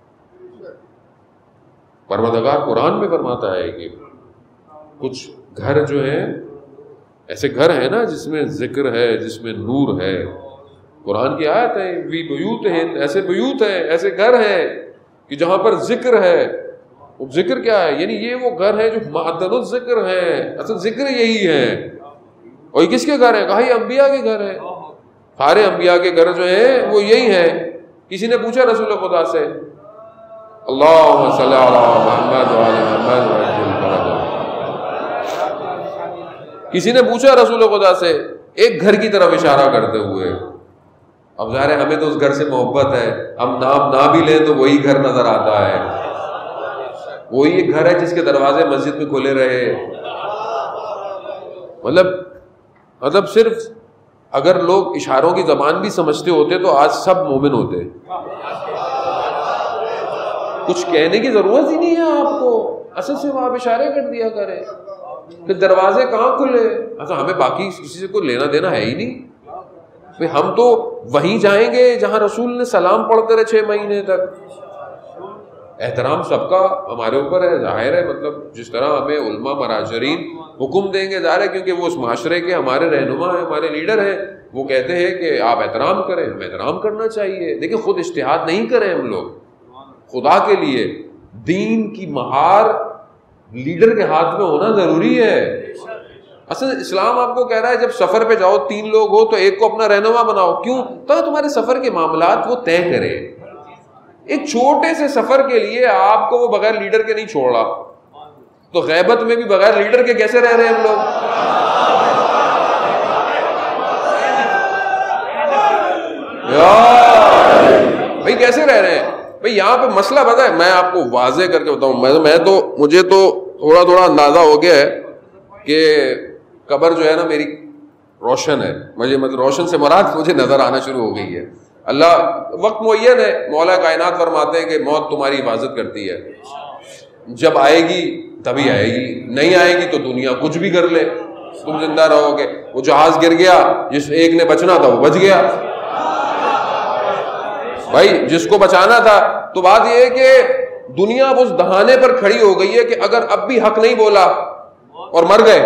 پروردگار قرآن میں فرماتا ہے کہ کچھ گھر جو ہیں ایسے گھر ہیں نا جس میں ذکر ہے, جس میں نور ہے. قرآن کی آیت ہے وی بیوت ہیں, ایسے بیوت ہیں, ایسے گھر ہیں کہ جہاں پر ذکر ہے. ذکر کیا ہے, یعنی یہ وہ گھر ہے جو معدن الذکر ہے. اصل ذکر یہی ہے. اور یہ کس کے گھر ہیں, کہا یہ انبیاء کے گھر ہیں. سارے انبیاء کے گھر جو ہیں وہ یہی ہیں. کسی نے پوچھا رسول خدا سے, اللہم صلی علی محمد وعلی محمد وعجل فرجہ, کسی نے پوچھا رسول خدا سے ایک گھر کی طرف اشارہ کرتے ہوئے. اب ظاہر ہے ہمیں تو اس گھر سے محبت ہے, ہم نام نہ بھی لیں تو وہی گھر نظر آتا ہے. وہی ایک گھر ہے جس کے دروازے مسجد میں کھلے رہے. مطلب مطلب صرف اگر لوگ اشاروں کی زبان بھی سمجھتے ہوتے تو آج سب مومن ہوتے. کچھ کہنے کی ضرورت ہی نہیں ہے آپ کو, اصل سے آپ اشارے کر دیا کریں کہ دروازے کہاں کھلے. اچھا ہمیں باقی کسی سے کوئی لینا دینا ہے ہی نہیں. ہم تو وہیں جائیں گے جہاں رسول نے سلام پڑھتے رہے چھ مہینے تک. احترام سب کا ہمارے اوپر ہے, ظاہر ہے. مطلب جس طرح ہمیں علماء مراجرین حکم دیں گے, ظاہر ہے کیونکہ وہ اس معاشرے کے ہمارے رہنما ہیں, ہمارے لیڈر ہیں, وہ کہتے ہیں کہ آپ احترام کریں, ہمیں احترام کرنا چاہیے. دیکھیں خود اجتہاد نہیں کریں ہم لوگ, خدا کے لیے دین کی مہار لیڈر کے ہاتھ میں ہونا ضروری ہے. اصل اسلام آپ کو کہہ رہا ہے جب سفر پہ جاؤ تین لوگ ہو تو ایک کو اپنا رہنما بناؤ. کیوں؟ تو تمہارے سفر کے معاملات وہ طے کرے. ایک چھوٹے سے سفر کے لیے آپ کو وہ بغیر لیڈر کے نہیں چھوڑ رہا, تو غیبت میں بھی بغیر لیڈر کے کیسے رہ رہے ہیں ہم لوگ؟ بھائی کیسے رہ رہے ہیں بھائی؟ یہاں پہ مسئلہ پتہ ہے, میں آپ کو واضح کر کے بتاؤں, میں میں تو مجھے تو تھوڑا تھوڑا اندازہ ہو گیا ہے کہ قبر جو ہے نا میری روشن ہے, مجھے مطلب روشن سے مراد مجھے نظر آنا شروع ہو گئی ہے. اللہ وقت معین ہے, مولا کائنات فرماتے ہیں کہ موت تمہاری حفاظت کرتی ہے, جب آئے گی تبھی آئے گی, نہیں آئے گی تو دنیا کچھ بھی کر لے, تم زندہ رہو گے. وہ جہاز گر گیا, جس ایک نے بچنا تھا وہ بچ گیا بھائی, جس کو بچانا تھا. تو بات یہ ہے کہ دنیا اب اس دہانے پر کھڑی ہو گئی ہے کہ اگر اب بھی حق نہیں بولا اور مر گئے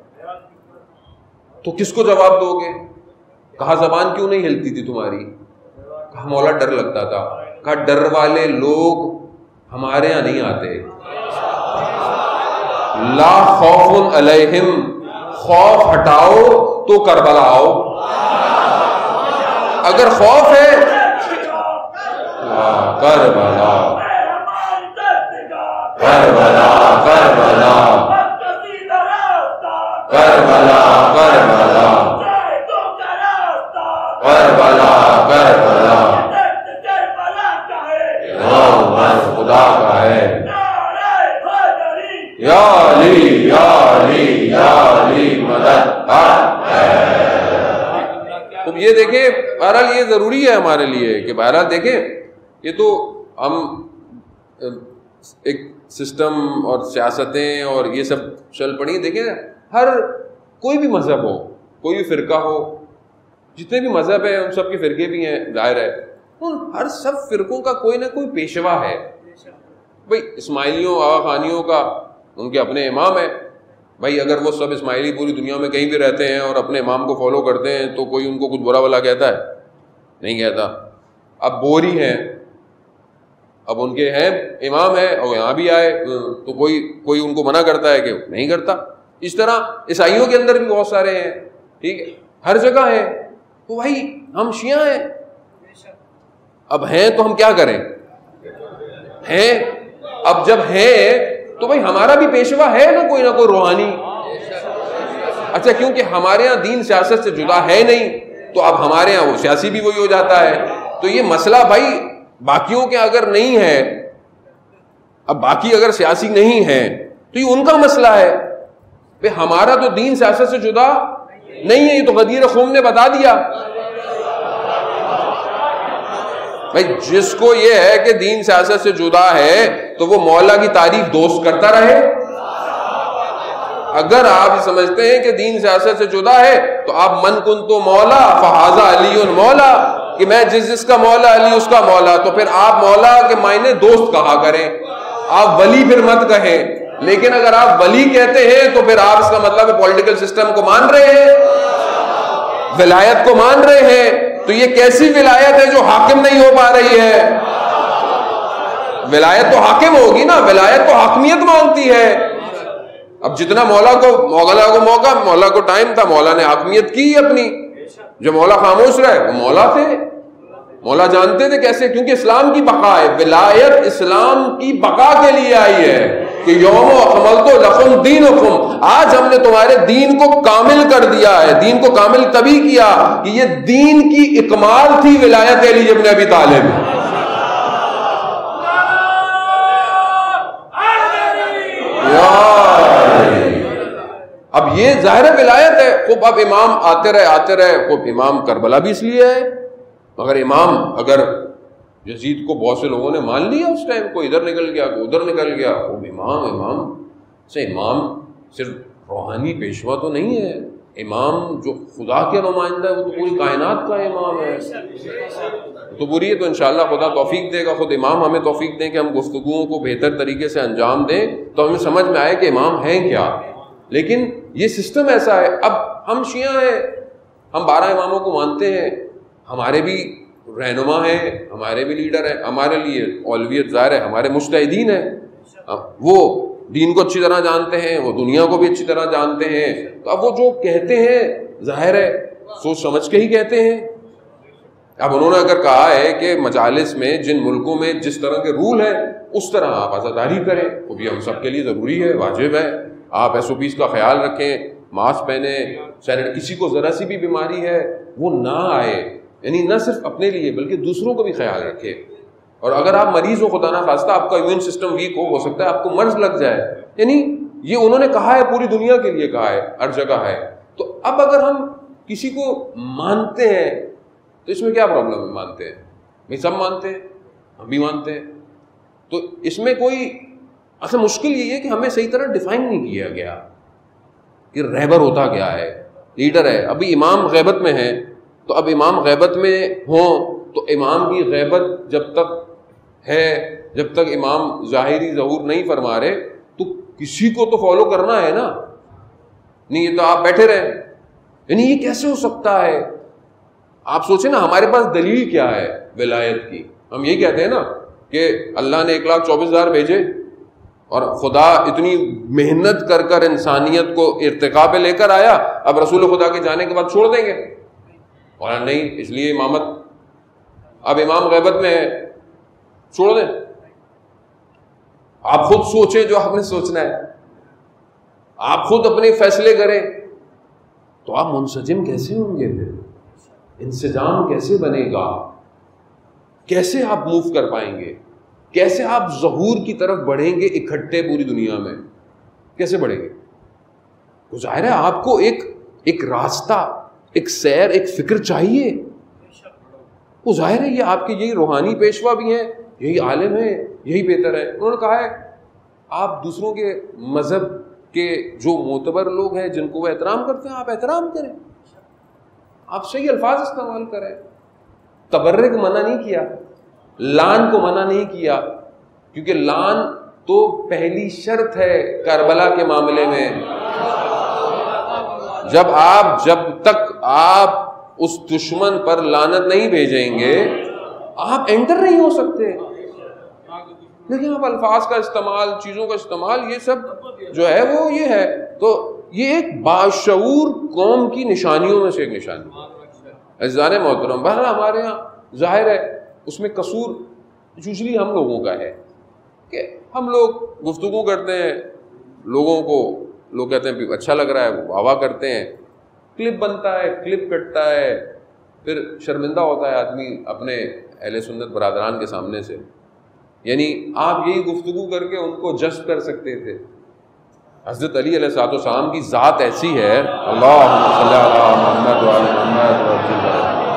تو کس کو جواب دو گے؟ کہا زبان کیوں نہیں ہلتی تھی تمہاری؟ کہا مولا ڈر لگتا تھا. کہا ڈر والے لوگ ہمارے یہاں نہیں آتے. لا خوف علیہم, خوف ہٹاؤ تو کربلا آؤ. اگر خوف ہے کربلا کربلا کربلا کربلا کربلا کربلا کربلا خدا کا ہے. یا علی یا علی یا علی مدد. اب یہ دیکھیں, بہرحال یہ ضروری ہے ہمارے لیے کہ بہرحال دیکھیں, یہ تو ہم ایک سسٹم اور سیاستیں اور یہ سب چل پڑی. دیکھیں ہر کوئی بھی مذہب ہو, کوئی بھی فرقہ ہو, جتنے بھی مذہب ہیں ان سب کے فرقے بھی ہیں, ظاہر ہے ان ہر سب فرقوں کا کوئی نہ کوئی پیشوا ہے. بھائی اسماعیلیوں آغا خانیوں کا ان کے اپنے امام ہیں بھائی, اگر وہ سب اسماعیلی پوری دنیا میں کہیں بھی رہتے ہیں اور اپنے امام کو فالو کرتے ہیں تو کوئی ان کو کچھ برا بلا کہتا ہے؟ نہیں کہتا. اب بوری ہیں, اب ان کے ہیں امام ہیں اور یہاں بھی آئے تو کوئی کوئی ان کو منع کرتا ہے کہ نہیں کرتا. اس طرح عیسائیوں کے اندر بھی بہت سارے ہیں, ٹھیک ہے, ہر جگہ ہیں. تو بھائی ہم شیعہ ہیں, اب ہیں تو ہم کیا کریں؟ ہیں اب جب ہیں تو بھائی ہمارا بھی پیشوا ہے نا کوئی نہ کوئی روحانی. اچھا کیونکہ ہمارے ہاں دین سیاست سے جدا ہے نہیں تو اب ہمارے ہاں وہ سیاسی بھی وہی ہو جاتا ہے. تو یہ مسئلہ بھائی باقیوں کے اگر نہیں ہے, اب باقی اگر سیاسی نہیں ہے تو یہ ان کا مسئلہ ہے. بھائی ہمارا تو دین سیاست سے جدا نہیں ہے, یہ تو غدیر خم نے بتا دیا. بھائی جس کو یہ ہے کہ دین سیاست سے جدا ہے تو وہ مولا کی تعریف دوست کرتا رہے. اگر آپ سمجھتے ہیں کہ دین سیاست سے جدا ہے تو آپ من کن تو مولا فہذا علی مولا, کہ میں جس جس کا مولا علی اس کا مولا, تو پھر آپ مولا کے معنی دوست کہا کریں, آپ ولی پھر مت کہیں. لیکن اگر آپ ولی کہتے ہیں تو پھر آپ اس کا مطلب پولیٹیکل سسٹم کو مان رہے ہیں, ولایت کو مان رہے ہیں. تو یہ کیسی ولایت ہے جو حاکم نہیں ہو پا رہی ہے؟ ولایت تو حاکم ہوگی نا, ولایت تو حاکمیت مانگتی ہے. اب جتنا مولا کو مولا کو موقع, مولا کو ٹائم تھا, مولا نے حاکمیت کی اپنی. جو مولا خاموش رہے وہ مولا تھے, مولا جانتے تھے کیسے, کیونکہ اسلام کی بقا ہے. ولایت اسلام کی بقا کے لیے آئی ہے کہ یوم اکملت لکم دینکم, آج ہم نے تمہارے دین کو کامل کر دیا ہے. دین کو کامل تبھی کیا کہ یہ دین کی اکمال تھی ولایت علی ابن ابی طالب. اب یہ ظاہر ولایت ہے. خوب اب امام آتے رہے آتے رہے خوب امام کربلا بھی اس لیے ہے, مگر امام اگر یزید کو بہت سے لوگوں نے مان لیا اس ٹائم, کوئی ادھر نکل گیا کوئی ادھر نکل گیا, وہ امام امام سے امام صرف روحانی پیشوا تو نہیں ہے, امام جو خدا کے نمائندہ ہے وہ تو پوری کائنات کا امام ہے. تو پوری ہے, تو انشاءاللہ خدا توفیق دے گا, خود امام ہمیں توفیق دیں کہ ہم گفتگوؤں کو بہتر طریقے سے انجام دیں تو ہمیں سمجھ میں آئے کہ امام ہیں کیا. لیکن یہ سسٹم ایسا ہے, اب ہم شیعہ ہیں, ہم بارہ اماموں کو مانتے ہیں, ہمارے بھی رہنما ہیں, ہمارے بھی لیڈر ہیں, ہمارے لیے اولویت ظاہر ہے ہمارے مجتہدین ہیں, وہ دین کو اچھی طرح جانتے ہیں, وہ دنیا کو بھی اچھی طرح جانتے ہیں. تو اب وہ جو کہتے ہیں ظاہر ہے سوچ سمجھ کے ہی کہتے ہیں, اب انہوں نے اگر کہا ہے کہ مجالس میں جن ملکوں میں جس طرح کے رول ہیں اس طرح آپ عزاداری کریں، وہ بھی ہم سب کے لیے ضروری ہے، واجب ہے. آپ ایس او پیز کا خیال رکھیں، ماسک پہنیں، سینیٹ کسی کو ذرا سی بھی بیماری ہے وہ نہ آئے، یعنی نہ صرف اپنے لیے بلکہ دوسروں کو بھی خیال رکھے. اور اگر آپ مریض ہو، خدا نہ خواستہ آپ کا امیون سسٹم ویک ہو ہو سکتا ہے آپ کو مرض لگ جائے. یعنی یہ انہوں نے کہا ہے، پوری دنیا کے لیے کہا ہے، ہر جگہ ہے. تو اب اگر ہم کسی کو مانتے ہیں تو اس میں کیا پرابلم ہے؟ مانتے ہیں بھائی، سب مانتے ہیں، ہم بھی مانتے ہیں. تو اس میں کوئی اصل مشکل یہ ہے کہ ہمیں صحیح طرح ڈیفائن نہیں کیا گیا کہ رہبر ہوتا کیا ہے، لیڈر ہے. ابھی امام غیبت میں ہیں تو اب امام غیبت میں ہوں تو امام کی غیبت جب تک ہے، جب تک امام ظاہری ظہور نہیں فرما رہے تو کسی کو تو فالو کرنا ہے نا. نہیں یہ تو آپ بیٹھے رہے، یعنی یہ کیسے ہو سکتا ہے؟ آپ سوچیں نا، ہمارے پاس دلیل کیا ہے ولایت کی؟ ہم یہی کہتے ہیں نا کہ اللہ نے ایک لاکھ چوبیس ہزار بھیجے اور خدا اتنی محنت کر کر انسانیت کو ارتقاء پہ لے کر آیا، اب رسول خدا کے جانے کے بعد چھوڑ دیں گے؟ اور نہیں، اس لیے امامت اب امام غیبت میں ہے، چھوڑ دیں. آپ خود سوچیں جو آپ نے سوچنا ہے، آپ خود اپنے فیصلے کریں. تو آپ منسجم کیسے ہوں گے؟ پھر انسجام کیسے بنے گا؟ کیسے آپ موو کر پائیں گے؟ کیسے آپ ظہور کی طرف بڑھیں گے اکٹھے پوری دنیا میں؟ کیسے بڑھیں گے؟ تو ظاہر ہے آپ کو ایک ایک راستہ، ایک سیر، ایک فکر چاہیے. وہ ظاہر ہے یہ آپ کے یہی روحانی پیشوا بھی ہیں، یہی عالم ہیں، یہی بہتر ہے. انہوں نے کہا ہے آپ دوسروں کے مذہب کے جو معتبر لوگ ہیں جن کو وہ احترام کرتے ہیں آپ احترام کریں، آپ صحیح الفاظ استعمال کریں. تبرک کو منع نہیں کیا، لان کو منع نہیں کیا، کیونکہ لان تو پہلی شرط ہے کربلا کے معاملے میں. جب آپ جب تک آپ اس دشمن پر لعنت نہیں بھیجیں گے آپ انٹر نہیں ہو سکتے. لیکن آپ الفاظ کا استعمال، چیزوں کا استعمال، یہ سب جو ہے وہ یہ ہے. تو یہ ایک باشعور قوم کی نشانیوں میں سے ایک نشانی ہے. عزیزان محترم، بہرحال ہمارے ہاں ظاہر ہے اس میں قصور یوزلی ہم لوگوں کا ہے کہ ہم لوگ گفتگو کرتے ہیں، لوگوں کو لوگ کہتے ہیں اچھا لگ رہا ہے، وہ واہ واہ کرتے ہیں، کلپ بنتا ہے، کلپ کٹتا ہے، پھر شرمندہ ہوتا ہے آدمی اپنے اہل سنت برادران کے سامنے سے. یعنی آپ یہی گفتگو کر کے ان کو جذب کر سکتے تھے. حضرت علی علیہ الصلوۃ والسلام کی ذات ایسی ہے، اللہم صلی علی محمد وعلی محمد،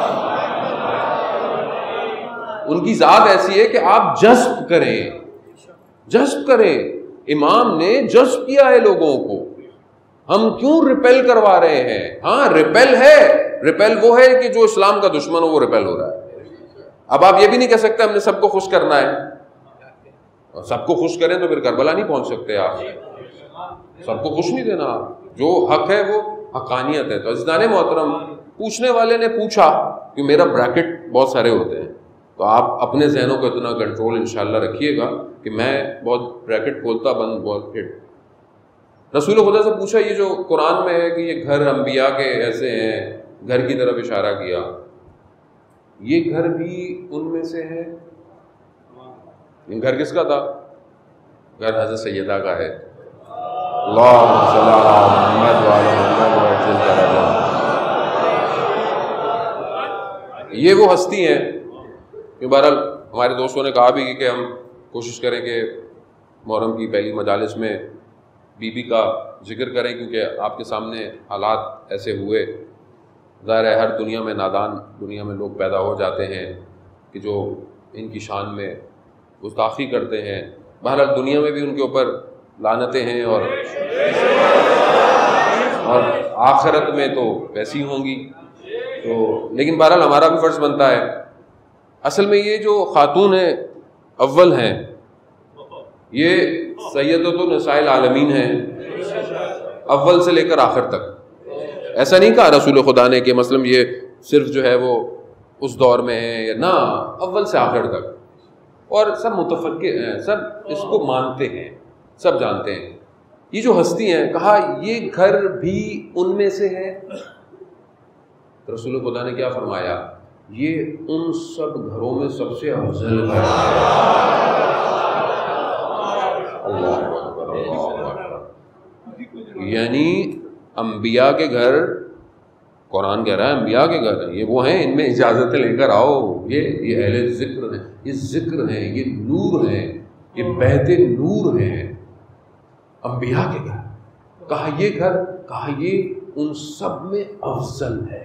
ان کی ذات ایسی ہے کہ آپ جذب کریں، جذب کریں. امام نے جذب کیا ہے لوگوں کو. ہم کیوں ریپیل کروا رہے ہیں؟ ہاں ریپیل ہے، ریپیل وہ ہے کہ جو اسلام کا دشمن ہو وہ ریپیل ہو رہا ہے. اب آپ یہ بھی نہیں کہہ سکتے ہم نے سب کو خوش کرنا ہے، اور سب کو خوش کریں تو پھر کربلا نہیں پہنچ سکتے. آپ سب کو خوش نہیں دینا، جو حق ہے وہ حقانیت ہے. تو عزیزان محترم، پوچھنے والے نے پوچھا کہ میرا بریکٹ بہت سارے ہوتے ہیں، تو آپ اپنے ذہنوں کو اتنا کنٹرول انشاءاللہ رکھیے گا کہ میں بہت بریکٹ کھولتا بند بہت ہٹ. رسول خدا سے پوچھا یہ جو قرآن میں ہے کہ یہ گھر انبیاء کے ایسے ہیں، گھر کی طرف اشارہ کیا، یہ گھر بھی ان میں سے ہے؟ گھر کس کا تھا؟ گھر حضرت سیدہ کا ہے. اللہم صلی علی محمد وعلی محمد وعجل درجات. یہ وہ ہستی ہیں کہ بہرحال ہمارے دوستوں نے کہا بھی کہ ہم کوشش کریں کہ محرم کی پہلی مجالس میں بی بی کا ذکر کریں، کیونکہ آپ کے سامنے حالات ایسے ہوئے. ظاہر ہے ہر دنیا میں نادان دنیا میں لوگ پیدا ہو جاتے ہیں کہ جو ان کی شان میں گستاخی کرتے ہیں. بہرحال دنیا میں بھی ان کے اوپر لعنتیں ہیں، اور اور آخرت میں تو ویسی ہوں گی. تو لیکن بہرحال ہمارا بھی فرض بنتا ہے. اصل میں یہ جو خاتون ہیں اول ہیں، یہ سیدۃ النساء العالمین ہیں اول سے لے کر آخر تک. ایسا نہیں کہا رسول خدا نے کہ مثلا یہ صرف جو ہے وہ اس دور میں ہے، یا نہ، اول سے آخر تک. اور سب متفق ہیں، سب اس کو مانتے ہیں، سب جانتے ہیں. یہ جو ہستی ہیں، کہا یہ گھر بھی ان میں سے ہے. رسول خدا نے کیا فرمایا یہ ان سب گھروں میں سب سے افضل گھر ہے. اللہ اکبر اللہ اکبر. یعنی انبیاء کے گھر، قرآن کہہ رہا ہے انبیاء کے گھر ہیں، یہ وہ ہیں ان میں اجازتیں لے کر آؤ. یہ یہ اہل ذکر ہیں، یہ ذکر ہیں، یہ نور ہیں، یہ بیت نور ہیں. انبیاء کے گھر کہا یہ گھر، کہا یہ ان سب میں افضل ہے،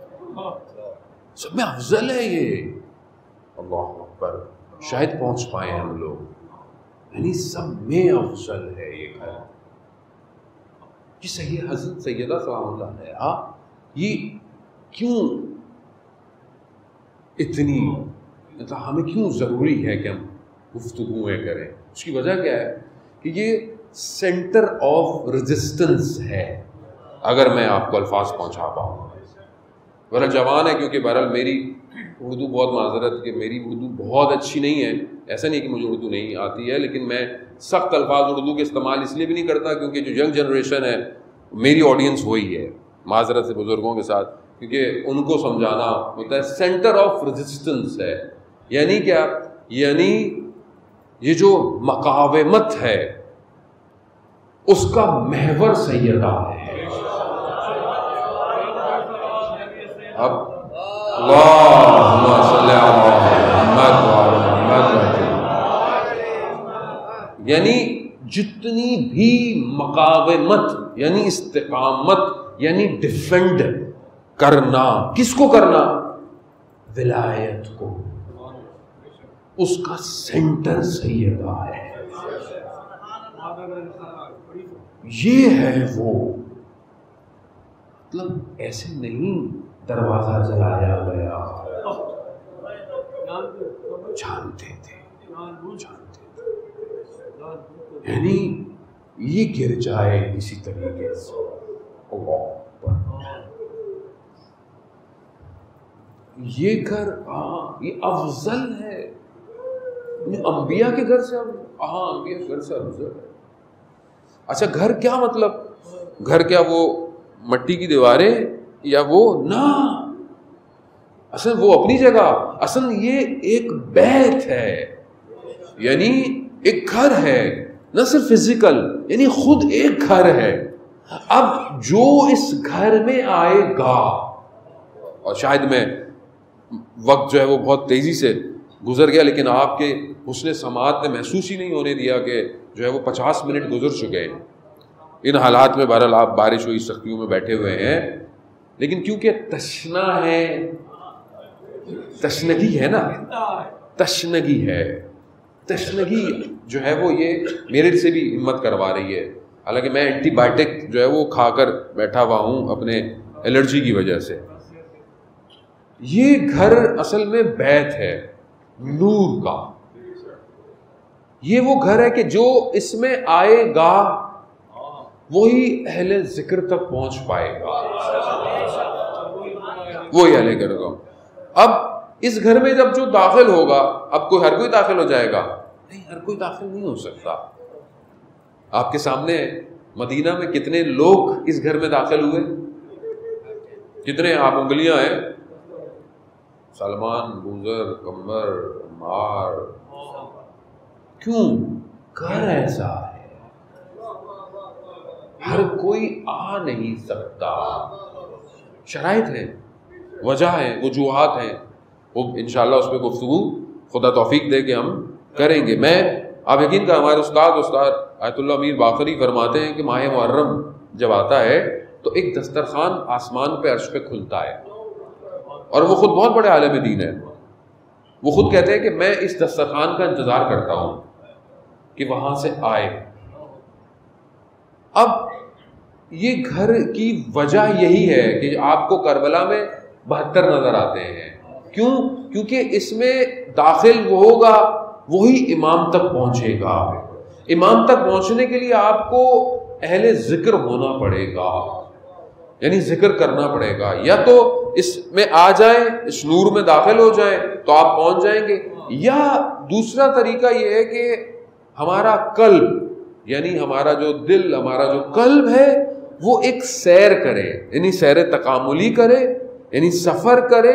سب میں افضل ہے یہ. اللہ اکبر. شاید پہنچ پائے ہم لوگ، یعنی سب میں افضل ہے یہ گھر. یہ صحیح حضرت سیدہ سلام اللہ علیہا یہ کیوں اتنی مطلب ہمیں کیوں ضروری ہے کہ ہم گفتگویں کریں؟ اس کی وجہ کیا ہے کہ یہ سینٹر آف ریزسٹنس ہے. اگر میں آپ کو الفاظ پہنچا پاؤں، بہرحال جوان ہے کیونکہ بہرحال میری اردو بہت معذرت کہ میری اردو بہت اچھی نہیں ہے. ایسا نہیں کہ مجھے اردو نہیں آتی ہے، لیکن میں سخت الفاظ اردو کے استعمال اس لیے بھی نہیں کرتا کیونکہ جو ینگ جنریشن ہے میری آڈینس وہی ہے، معذرت سے بزرگوں کے ساتھ، کیونکہ ان کو سمجھانا ہوتا ہے. سینٹر آف ریزسٹنس ہے یعنی کیا؟ یعنی یہ جو مقاومت ہے اس کا محور سیدہ ہے. اب اللہم صلی علی محمد وعلی محمد، یعنی جتنی بھی مقاومت یعنی استقامت یعنی ڈیفینڈ کرنا، کس کو کرنا؟ ولایت کو. اس کا سینٹر سیدہ ہے. یہ ہے وہ، مطلب ایسے نہیں دروازہ جلایا گیا، جانتے تھے جانتے تھے یعنی یہ گر جائے کسی طریقے سے. یہ گھر ہاں یہ افضل ہے، انبیاء کے گھر سے ہاں انبیاء کے گھر سے افضل ہے. اچھا گھر کیا مطلب؟ گھر کیا وہ مٹی کی دیواریں یا وہ نہ، اصل وہ اپنی جگہ، اصل یہ ایک بیت ہے، یعنی ایک گھر ہے، نہ صرف فزیکل، یعنی خود ایک گھر ہے. اب جو اس گھر میں آئے گا، اور شاید میں وقت جو ہے وہ بہت تیزی سے گزر گیا لیکن آپ کے حسن سماعت نے محسوس ہی نہیں ہونے دیا کہ جو ہے وہ پچاس منٹ گزر چکے ہیں. ان حالات میں بہرحال آپ بارش ہوئی سختیوں میں بیٹھے ہوئے ہیں، لیکن کیونکہ تشنا ہے، تشنگی ہے نا، تشنگی ہے، تشنگی جو ہے وہ یہ میرے سے بھی ہمت کروا رہی ہے. حالانکہ میں اینٹی بائیوٹک جو ہے وہ کھا کر بیٹھا ہوا ہوں اپنے الرجی کی وجہ سے. یہ گھر اصل میں بیت ہے نور کا. یہ وہ گھر ہے کہ جو اس میں آئے گا وہی اہل ذکر تک پہنچ پائے گا، وہی اہل ذکر کا. اب اس گھر میں جب جو داخل ہوگا، اب کوئی ہر کوئی داخل ہو جائے گا؟ نہیں، ہر کوئی داخل نہیں ہو سکتا. آپ کے سامنے مدینہ میں کتنے لوگ اس گھر میں داخل ہوئے؟ کتنے؟ آپ انگلیاں ہیں، سلمان، بوزر، کمبر، مار. کیوں؟ گھر ایسا ہے، ہر کوئی آ نہیں سکتا. شرائط ہیں، وجہ ہیں، وجوہات ہیں، وہ انشاءاللہ اس پہ گفتگو خدا توفیق دے کہ ہم کریں گے. میں آپ یقین کا ہمارے استاد استاد آیت اللہ میر باقری فرماتے ہیں کہ ماہ محرم جب آتا ہے تو ایک دسترخوان آسمان پہ عرش پہ کھلتا ہے، اور وہ خود بہت بڑے عالم دین ہے. وہ خود کہتے ہیں کہ میں اس دسترخوان کا انتظار کرتا ہوں کہ وہاں سے آئے. اب یہ گھر کی وجہ یہی ہے کہ آپ کو کربلا میں بہتر نظر آتے ہیں. کیوں؟ کیونکہ اس میں داخل وہ ہوگا وہی امام تک پہنچے گا. امام تک پہنچنے کے لیے آپ کو اہل ذکر ہونا پڑے گا، یعنی ذکر کرنا پڑے گا. یا تو اس میں آ جائیں، اس نور میں داخل ہو جائیں تو آپ پہنچ جائیں گے، یا دوسرا طریقہ یہ ہے کہ ہمارا قلب یعنی ہمارا جو دل، ہمارا جو قلب ہے وہ ایک سیر کرے، یعنی سیر تکاملی کرے، یعنی سفر کرے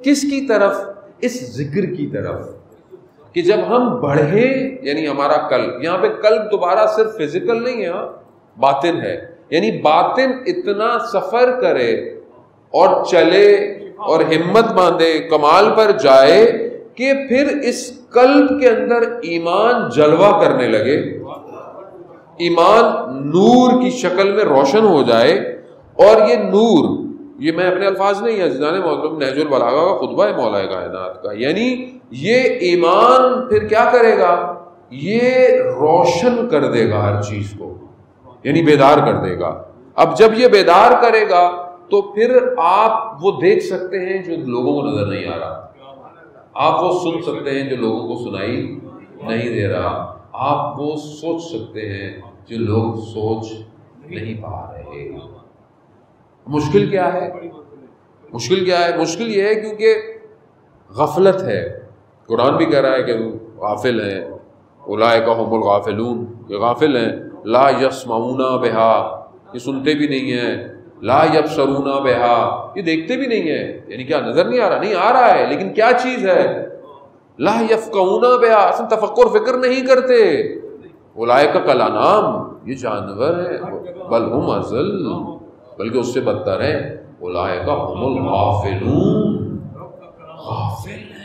کس کی طرف؟ اس ذکر کی طرف، کہ جب ہم بڑھے، یعنی ہمارا قلب، یہاں پہ قلب دوبارہ صرف فزیکل نہیں ہے، باطن ہے، یعنی باطن اتنا سفر کرے اور چلے اور ہمت باندھے، کمال پر جائے کہ پھر اس قلب کے اندر ایمان جلوہ کرنے لگے، ایمان نور کی شکل میں روشن ہو جائے. اور یہ نور، یہ میں اپنے الفاظ نہیں ہے، عزیزان محترم، نہج البلاغہ کا خطبہ ہے مولا کائنات کا. یعنی یہ ایمان پھر کیا کرے گا؟ یہ روشن کر دے گا ہر چیز کو، یعنی بیدار کر دے گا. اب جب یہ بیدار کرے گا تو پھر آپ وہ دیکھ سکتے ہیں جو لوگوں کو نظر نہیں آ رہا، آپ وہ سن سکتے ہیں جو لوگوں کو سنائی نہیں دے رہا، آپ وہ سوچ سکتے ہیں جو لوگ سوچ نہیں پا رہے. مشکل کیا ہے؟ مشکل کیا ہے؟ مشکل یہ ہے کیونکہ غفلت ہے. قرآن بھی کہہ رہا ہے کہ غافل ہیں، اولئک هم الغافلون، یہ غافل ہیں. لا یسمعون بہا، یہ سنتے بھی نہیں ہیں. لا یبصرون بہا، یہ دیکھتے بھی نہیں ہیں. یعنی کیا نظر نہیں آ رہا؟ نہیں آ رہا ہے، لیکن کیا چیز ہے؟ لا یفقہون بہا، اصلا تفکر فکر نہیں کرتے. اولئک کالانعام، یہ جانور ہیں. بل ہم اضل، بلکہ اس سے بدتر ہے. اولئک هم الغافلون، غافل ہیں.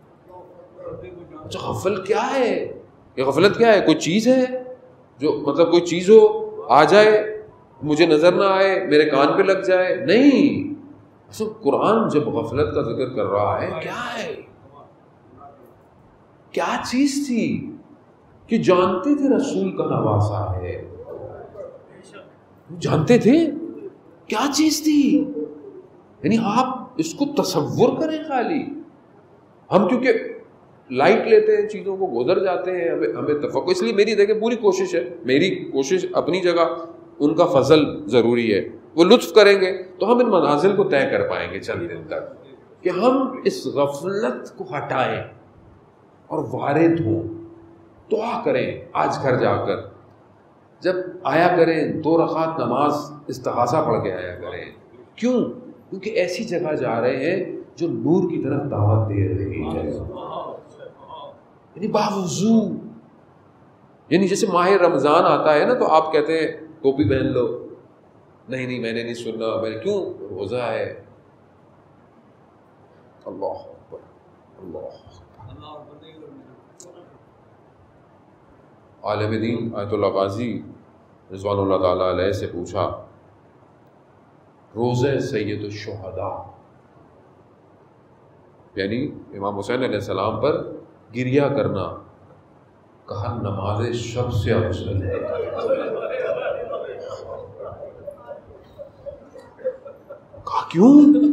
اچھا غفل کیا ہے؟ یہ غفلت کیا ہے؟ کوئی چیز ہے جو مطلب کوئی چیز ہو، آ جائے، مجھے نظر نہ آئے، میرے کان پہ لگ جائے؟ نہیں. اصل قرآن جب غفلت کا ذکر کر رہا ہے، کیا ہے؟ کیا چیز تھی کہ جانتے تھے رسول کا نواسا ہے؟ جانتے تھے کیا چیز تھی؟ یعنی آپ اس کو تصور کریں. خالی ہم کیونکہ لائٹ لیتے ہیں چیزوں کو، گزر جاتے ہیں، ہمیں ہمیں تفکر. اس لیے میری دیکھیں پوری کوشش ہے، میری کوشش اپنی جگہ، ان کا فضل ضروری ہے. وہ لطف کریں گے تو ہم ان منازل کو طے کر پائیں گے چند دن تک، کہ ہم اس غفلت کو ہٹائیں اور وارد ہوں. دعا کریں آج گھر جا کر، جب آیا کریں دو رکعت نماز استغاثہ پڑھ کے آیا کریں. کیوں؟ کیونکہ ایسی جگہ جا رہے ہیں جو نور کی طرف دعوت دے رہی ہے. یعنی باوضو، یعنی جیسے ماہ رمضان آتا ہے نا تو آپ کہتے ہیں ٹوپی پہن لو. نہیں نہیں میں نے نہیں سننا، میں نے کیوں؟ روزہ ہے. اللہ اکبر، اللہ اکبر. عالم دین آیت اللہ غازی رضوان اللہ تعالیٰ علیہ سے پوچھا، روزہ سید الشہداء، یعنی امام حسین علیہ السلام پر گریہ کرنا، کہا نماز شب سے افضل ہے. کہا کیوں؟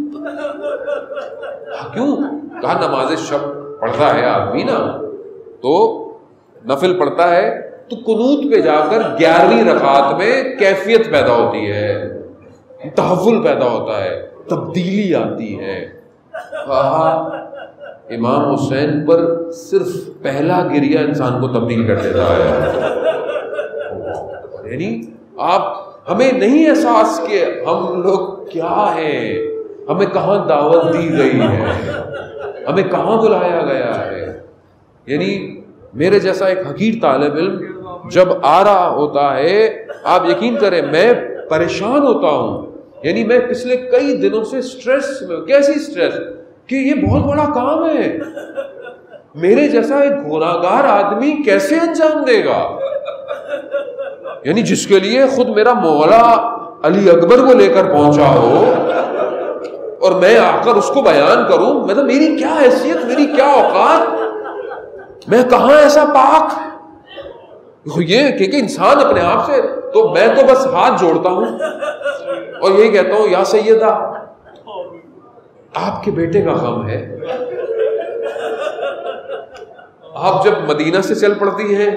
کہا کیوں؟ کہا نماز شب پڑھتا ہے آدمی نا، تو نفل پڑھتا ہے تو قنوت پہ جا کر گیارہویں رکعت میں کیفیت پیدا ہوتی ہے، تحول پیدا ہوتا ہے، تبدیلی آتی ہے. کہا امام حسین پر صرف پہلا گریہ انسان کو تبدیل کر دیتا ہے. یعنی آپ ہمیں نہیں احساس کہ ہم لوگ کیا ہیں، ہمیں کہاں دعوت دی گئی ہے، ہمیں کہاں بلایا گیا ہے. یعنی میرے جیسا ایک حقیر طالب علم جب آ رہا ہوتا ہے، آپ یقین کریں میں پریشان ہوتا ہوں. یعنی میں پچھلے کئی دنوں سے سٹریس میں. کیسی سٹریس؟ کہ یہ بہت بڑا کام ہے، میرے جیسا ایک گناہگار آدمی کیسے انجام دے گا؟ یعنی جس کے لیے خود میرا مولا علی اکبر کو لے کر پہنچا ہو اور میں آ کر اس کو بیان کروں، مطلب میری کیا حیثیت، میری کیا اوقات، میں کہاں ایسا پاک. یہ کہ انسان اپنے آپ سے، تو میں تو بس ہاتھ جوڑتا ہوں اور یہی کہتا ہوں یا سیدہ آپ کے بیٹے کا غم ہے. آپ جب مدینہ سے چل پڑتی ہیں،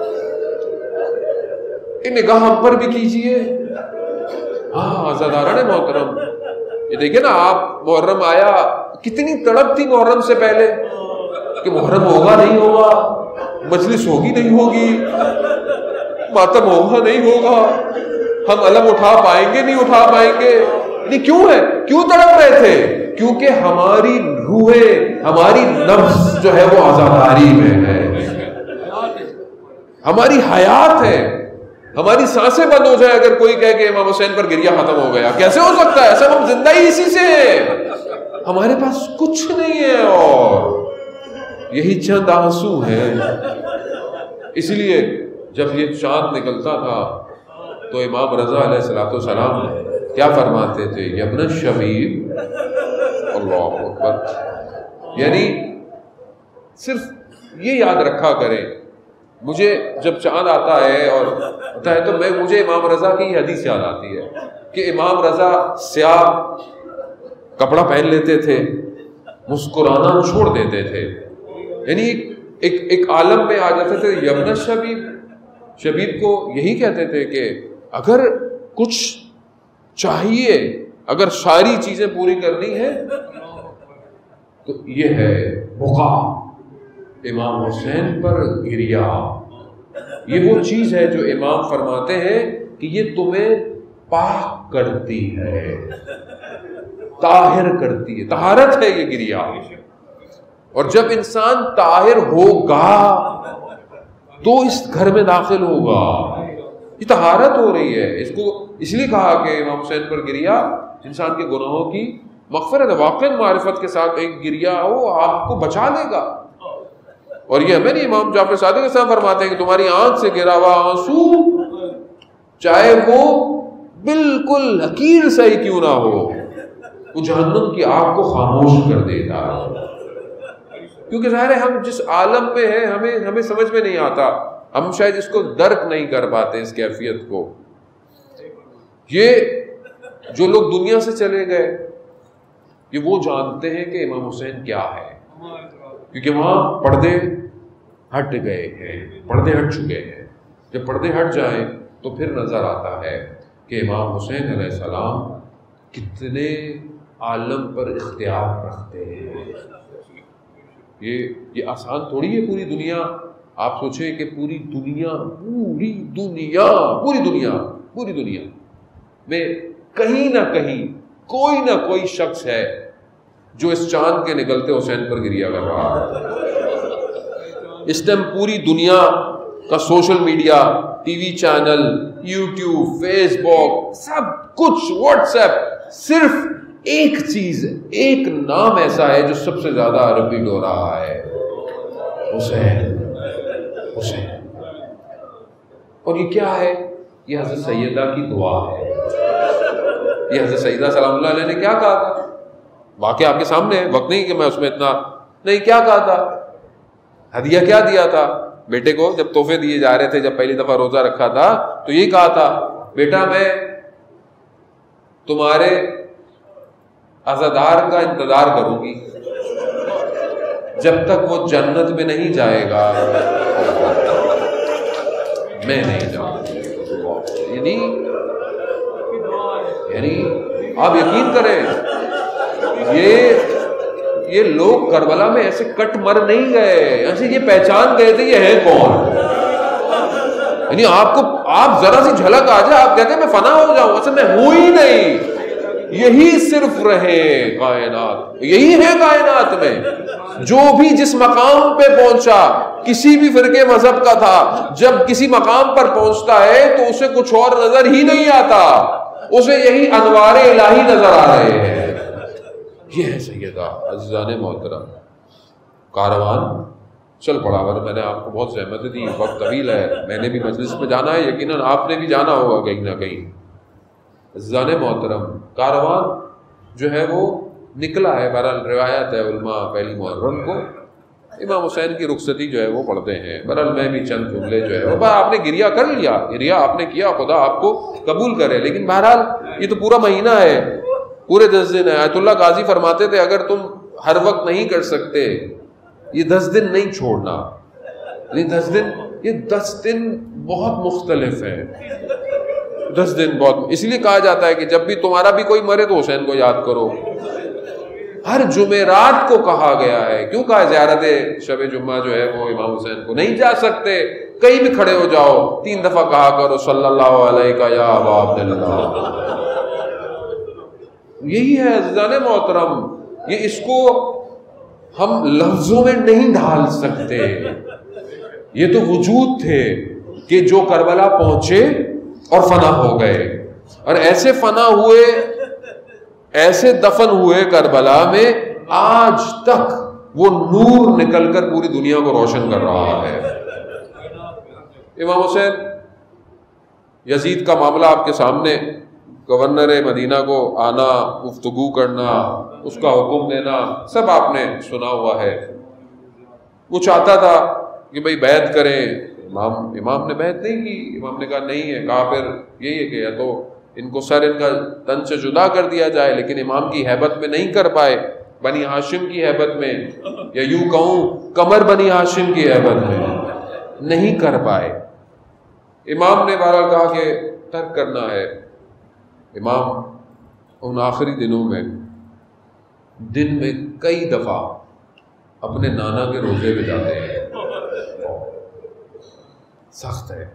ایک نگاہ ہم پر بھی کیجئے. ہاں عزاداران محترم، یہ دیکھیں نا، آپ محرم آیا، کتنی تڑپ تھی محرم سے پہلے کہ محرم ہوگا نہیں ہوگا، مجلس ہوگی نہیں ہوگی، ماتم ہوگا نہیں ہوگا، ہم علم اٹھا پائیں گے نہیں اٹھا پائیں گے. نہیں کیوں ہے؟ کیوں تڑپ رہے تھے؟ کیونکہ ہماری روحیں ہماری نفس جو ہے وہ عزاداری میں ہے، ہماری حیات ہے، ہماری سانسیں بند ہو جائیں اگر کوئی کہے کہ امام حسین پر گریہ ختم ہو گیا، کیسے ہو سکتا ہے؟ سب ہم زندہ ہی اسی سے ہیں، ہمارے پاس کچھ نہیں ہے اور یہی چند آنسو ہیں۔ اس لیے جب یہ چاند نکلتا تھا تو امام رضا علیہ الصلوۃ والسلام کیا فرماتے تھے؟ یا ابن الشبیب، اللہ اکبر، یعنی صرف یہ یاد رکھا کریں، مجھے جب چاند آتا ہے اور ہوتا ہے تو میں مجھے امام رضا کی حدیث یاد آتی ہے کہ امام رضا سیاہ کپڑا پہن لیتے تھے، مسکرانا چھوڑ دیتے تھے، یعنی ایک ایک عالم میں آ جاتے تھے۔ یمن شبیب، شبیب کو یہی کہتے تھے کہ اگر کچھ چاہیے، اگر ساری چیزیں پوری کرنی ہے تو یہ ہے بقا، امام حسین پر گریہ۔ یہ وہ چیز ہے جو امام فرماتے ہیں کہ یہ تمہیں پاک کرتی ہے، طاہر کرتی ہے، طہارت ہے یہ گریہ۔ اور جب انسان طاہر ہوگا تو اس گھر میں داخل ہوگا، یہ طہارت ہو رہی ہے۔ اس کو اس لیے کہا کہ امام حسین پر گریہ انسان کے گناہوں کی مغفرت ہے۔ واقعی معرفت کے ساتھ ایک گریہ ہو آپ کو بچا لے گا۔ اور یہ ہمیں نہیں، امام جعفر صادق صاحب فرماتے ہیں کہ تمہاری آنکھ سے گرا ہوا آنسو چاہے وہ بالکل حقیر سا ہی کیوں نہ ہو، وہ جہنم کی آگ کو خاموش کر دیتا ہے۔ کیونکہ ظاہر ہے ہم جس عالم میں ہیں ہمیں ہمیں سمجھ میں نہیں آتا، ہم شاید اس کو درک نہیں کر پاتے اس کیفیت کو۔ یہ جو لوگ دنیا سے چلے گئے یہ وہ جانتے ہیں کہ امام حسین کیا ہے، کیونکہ وہاں پردے ہٹ گئے ہیں، پردے ہٹ چکے ہیں۔ جب پردے ہٹ جائیں تو پھر نظر آتا ہے کہ امام حسین علیہ السلام کتنے عالم پر اختیار رکھتے ہیں۔ یہ یہ آسان تھوڑی ہے پوری دنیا، آپ سوچیں کہ پوری دنیا پوری دنیا پوری دنیا پوری دنیا میں کہیں نہ کہیں کوئی نہ کوئی شخص ہے جو اس چاند کے نکلتے حسین پر گریہ کر رہا ہے۔ اس ٹائم پوری دنیا کا social media, TV channel, YouTube, Facebook, سب کچھ، واٹس ایپ، صرف ایک چیز، ایک نام ایسا ہے جو سب سے زیادہ ریپیٹ ہو رہا ہے، حسین حسین۔ اور یہ کیا ہے؟ یہ حضرت سیدہ کی دعا ہے۔ یہ حضرت سیدہ سلام اللہ علیہ نے کیا کہا تھا؟ واقعہ آپ کے سامنے ہے، وقت نہیں کہ میں اس میں اتنا نہیں، کیا کہا تھا؟ ہدیہ کیا دیا تھا بیٹے کو جب تحفے دیے جا رہے تھے، جب پہلی دفعہ روزہ رکھا تھا تو یہ کہا تھا، بیٹا میں تمہارے عزادار کا انتظار کروں گی جب تک وہ جنت میں نہیں جائے گا میں نہیں جاؤں گا۔ یعنی یعنی آپ یقین کریں، یہ یہ لوگ کربلا میں ایسے کٹ مر نہیں گئے، ایسے یہ پہچان گئے تھے یہ ہے کون۔ یعنی آپ کو آپ ذرا سی جھلک آ جائے آپ کہتے ہیں میں فنا ہو جاؤں، اصل میں ہوں ہی نہیں، یہی صرف رہے کائنات، یہی ہے کائنات میں۔ جو بھی جس مقام پہ پہنچا، کسی بھی فرقے مذہب کا تھا، جب کسی مقام پر پہنچتا ہے تو اسے کچھ اور نظر ہی نہیں آتا، اسے یہی انوار الہی نظر آ رہے ہیں۔ یہ ہے سیدہ عزیزان محترم۔ کاروان چل پڑا، اگر میں نے آپ کو بہت زحمت دی، وقت طویل ہے، میں نے بھی مجلس میں جانا ہے، یقیناً آپ نے بھی جانا ہوگا کہیں نہ کہیں۔ عزیزان محترم، کاروان جو ہے وہ نکلا ہے، بہرحال روایت ہے علماء پہلی محرم کو امام حسین کی رخصتی جو ہے وہ پڑھتے ہیں۔ بہرحال میں بھی چند جملے جو ہے وہ، آپ نے گریہ کر لیا، گریہ آپ نے کیا، خدا آپ کو قبول کرے، لیکن بہرحال یہ تو پورا مہینہ ہے، پورے دس دن ہے۔ آیت اللہ غازی فرماتے تھے اگر تم ہر وقت نہیں کر سکتے یہ دس دن نہیں چھوڑنا، یہ دس دن یہ دس دن بہت مختلف ہے، دس دن بہت، اس لیے کہا جاتا ہے کہ جب بھی تمہارا بھی کوئی مرے تو حسین کو یاد کرو۔ ہر جمعرات کو کہا گیا ہے، کیوں کہا زیارت شب جمعہ جو ہے وہ امام حسین کو نہیں جا سکتے، کہیں بھی کھڑے ہو جاؤ تین دفعہ کہا کرو صلی اللہ علیہ یا ابا عبداللہ۔ یہی ہے عزیزان محترم، یہ اس کو ہم لفظوں میں نہیں ڈھال سکتے. یہ تو وجود تھے کہ جو کربلا پہنچے اور فنا ہو گئے, اور ایسے فنا ہوئے, ایسے دفن ہوئے کربلا میں, آج تک وہ نور نکل کر پوری دنیا کو روشن کر رہا ہے. امام حسین, یزید کا معاملہ آپ کے سامنے, گورنر مدینہ کو آنا, گفتگو کرنا, اس کا حکم دینا, سب آپ نے سنا ہوا ہے. وہ چاہتا تھا کہ بھئی بیعت کریں, امام امام نے بیعت نہیں کی. امام نے کہا نہیں ہے, کہا پھر یہی ہے کہ یا تو ان کو سر ان کا تن سے جدا کر دیا جائے, لیکن امام کی ہیبت میں نہیں کر پائے, بنی ہاشم کی ہیبت میں, یا یوں کہوں کمر بنی ہاشم کی ہیبت میں نہیں کر پائے. امام نے بہرحال کہا کہ ترک کرنا ہے. امام ان آخری دنوں میں دن میں کئی دفعہ اپنے نانا کے روزے پہ جاتے ہیں. سخت ہے,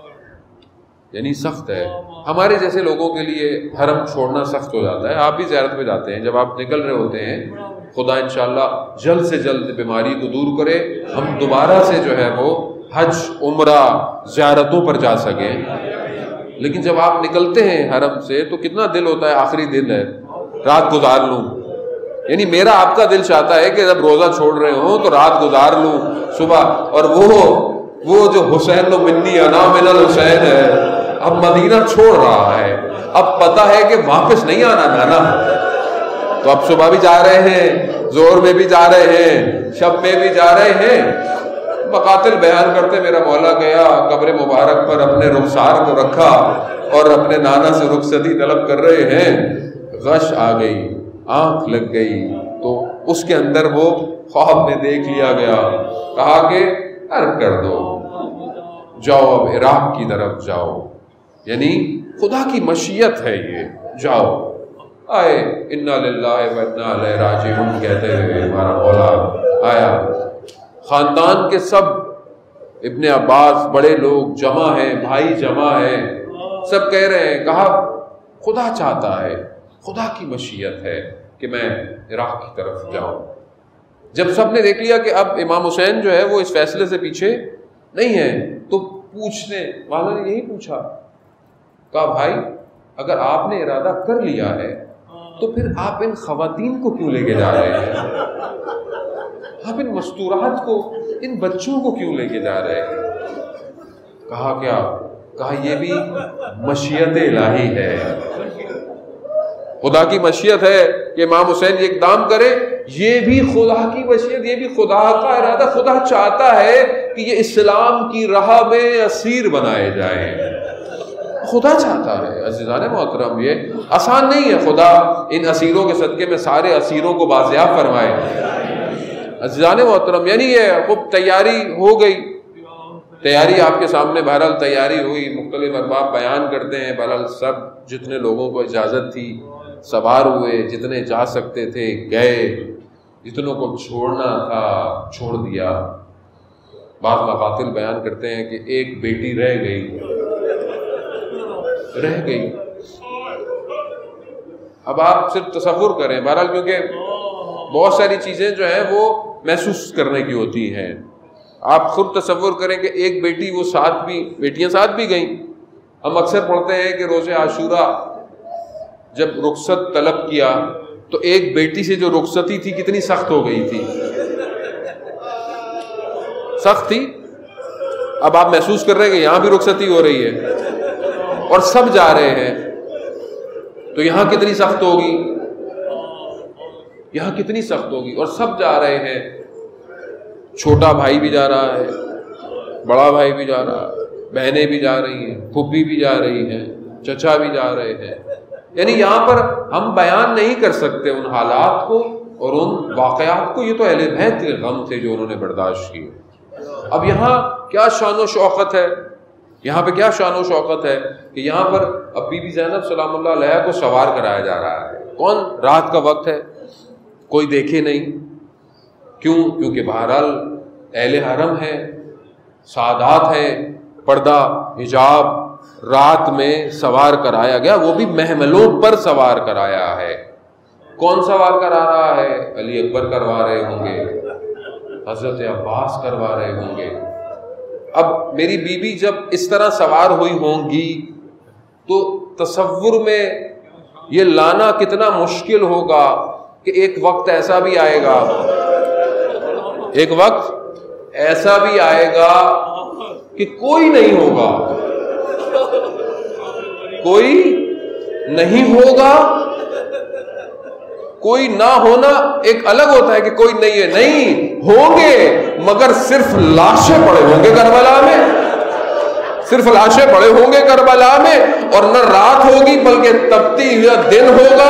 یعنی سخت ہے. ہمارے جیسے لوگوں کے لیے حرم چھوڑنا سخت ہو جاتا ہے. آپ بھی زیارت پہ جاتے ہیں, جب آپ نکل رہے ہوتے ہیں, خدا انشاءاللہ جلد سے جلد بیماری کو دور کرے, ہم دوبارہ سے جو ہے وہ حج عمرہ زیارتوں پر جا سکیں. لیکن جب آپ نکلتے ہیں حرم سے تو کتنا دل ہوتا ہے, آخری دن ہے, رات گزار لوں. یعنی میرا آپ کا دل چاہتا ہے کہ جب روزہ چھوڑ رہے ہوں تو رات گزار لوں صبح. اور وہ وہ جو حسین و منی انا من الحسین ہے, اب مدینہ چھوڑ رہا ہے, اب پتہ ہے کہ واپس نہیں آنا نانا. تو اب صبح بھی جا رہے ہیں, زور میں بھی جا رہے ہیں, شب میں بھی جا رہے ہیں. مقاتل بیان کرتے میرا مولا گیا قبر مبارک پر اپنے رخسار کو رکھا اور اپنے نانا سے رخصتی طلب کر رہے ہیں. غش آ گئی, آنکھ لگ گئی, تو اس کے اندر وہ خواب میں دیکھ لیا گیا. کہا کہ ترک کر دو, جاؤ اب عراق کی طرف جاؤ. یعنی خدا کی مشیت ہے یہ, جاؤ. آئے انا للہ و انا الیہ راجعون کہتے ہوئے ہمارا مولا آیا. خاندان کے سب, ابن عباس بڑے لوگ جمع ہیں, بھائی جمع ہیں, سب کہہ رہے ہیں. کہا خدا چاہتا ہے, خدا کی مشیت ہے کہ میں عراق کی طرف جاؤں. جب سب نے دیکھ لیا کہ اب امام حسین جو ہے وہ اس فیصلے سے پیچھے نہیں ہے, تو پوچھنے والا نے یہی پوچھا, کہا بھائی اگر آپ نے ارادہ کر لیا ہے تو پھر آپ ان خواتین کو کیوں لے کے جا رہے ہیں, آپ ان مستورات کو, ان بچوں کو کیوں لے کے جا رہے ہیں. کہا کیا, کہا یہ بھی مشیت الہی ہے, خدا کی مشیت ہے کہ امام حسین یہ اقدام کرے. یہ بھی خدا کی مشیت, یہ بھی خدا کا ارادہ. خدا چاہتا ہے کہ یہ اسلام کی راہ میں اسیر بنائے جائیں, خدا چاہتا ہے. عزیزان محترم, یہ آسان نہیں ہے. خدا ان اسیروں کے صدقے میں سارے اسیروں کو بازیاب فرمائے. عزیزان محترم, یعنی یہ خوب تیاری ہو گئی. تیاری آپ کے سامنے بہرحال تیاری ہوئی, مختلف ارباب بیان کرتے ہیں. بہرحال سب جتنے لوگوں کو اجازت تھی سوار ہوئے, جتنے جا سکتے تھے گئے, جتنوں کو چھوڑنا تھا چھوڑ دیا. بعض مقاتل بیان کرتے ہیں کہ ایک بیٹی رہ گئی, رہ گئی. اب آپ صرف تصور کریں, بہرحال کیونکہ بہت ساری چیزیں جو ہیں وہ محسوس کرنے کی ہوتی ہیں. آپ خود تصور کریں کہ ایک بیٹی, وہ ساتھ بھی, بیٹیاں ساتھ بھی گئیں. ہم اکثر پڑھتے ہیں کہ روز عاشورہ جب رخصت طلب کیا تو ایک بیٹی سے جو رخصتی تھی کتنی سخت ہو گئی تھی, سخت تھی. اب آپ محسوس کر رہے ہیں کہ یہاں بھی رخصتی ہو رہی ہے اور سب جا رہے ہیں, تو یہاں کتنی سخت ہوگی, یہاں کتنی سخت ہوگی. اور سب جا رہے ہیں, چھوٹا بھائی بھی جا رہا ہے, بڑا بھائی بھی جا رہا ہے, بہنیں بھی جا رہی ہیں, پھوپھی بھی جا رہی ہیں, چچا بھی جا رہے ہیں. یعنی یہاں پر ہم بیان نہیں کر سکتے ان حالات کو اور ان واقعات کو. یہ تو اہل بیت کے غم تھے جو انہوں نے برداشت کیے. اب یہاں کیا شان و شوقت ہے, یہاں پہ کیا شان و شوقت ہے کہ یہاں پر اب بی بی زینب سلام اللہ علیہ کو سوار کرایا جا رہا ہے. کون, رات کا وقت ہے, کوئی دیکھے نہیں. کیوں, کیونکہ بہرحال اہل حرم ہے, سادات ہے, پردہ حجاب, رات میں سوار کرایا گیا, وہ بھی محملوں پر سوار کرایا ہے. کون سوال کرا رہا ہے؟ علی اکبر کروا رہے ہوں گے، حضرت عباس کروا رہے ہوں گے۔ اب میری بیوی جب اس طرح سوار ہوئی ہوں گی تو تصور میں یہ لانا کتنا مشکل ہوگا کہ ایک وقت ایسا بھی آئے گا ایک وقت ایسا بھی آئے گا کہ کوئی نہیں ہوگا، کوئی نہیں ہوگا۔ کوئی نہ ہونا ایک الگ ہوتا ہے کہ کوئی نہیں ہے، نہیں ہوں گے مگر صرف لاشیں پڑے ہوں گے کربلا میں، صرف لاشیں پڑے ہوں گے کربلا میں، اور نہ رات ہوگی بلکہ تپتی ہوئی دن ہوگا۔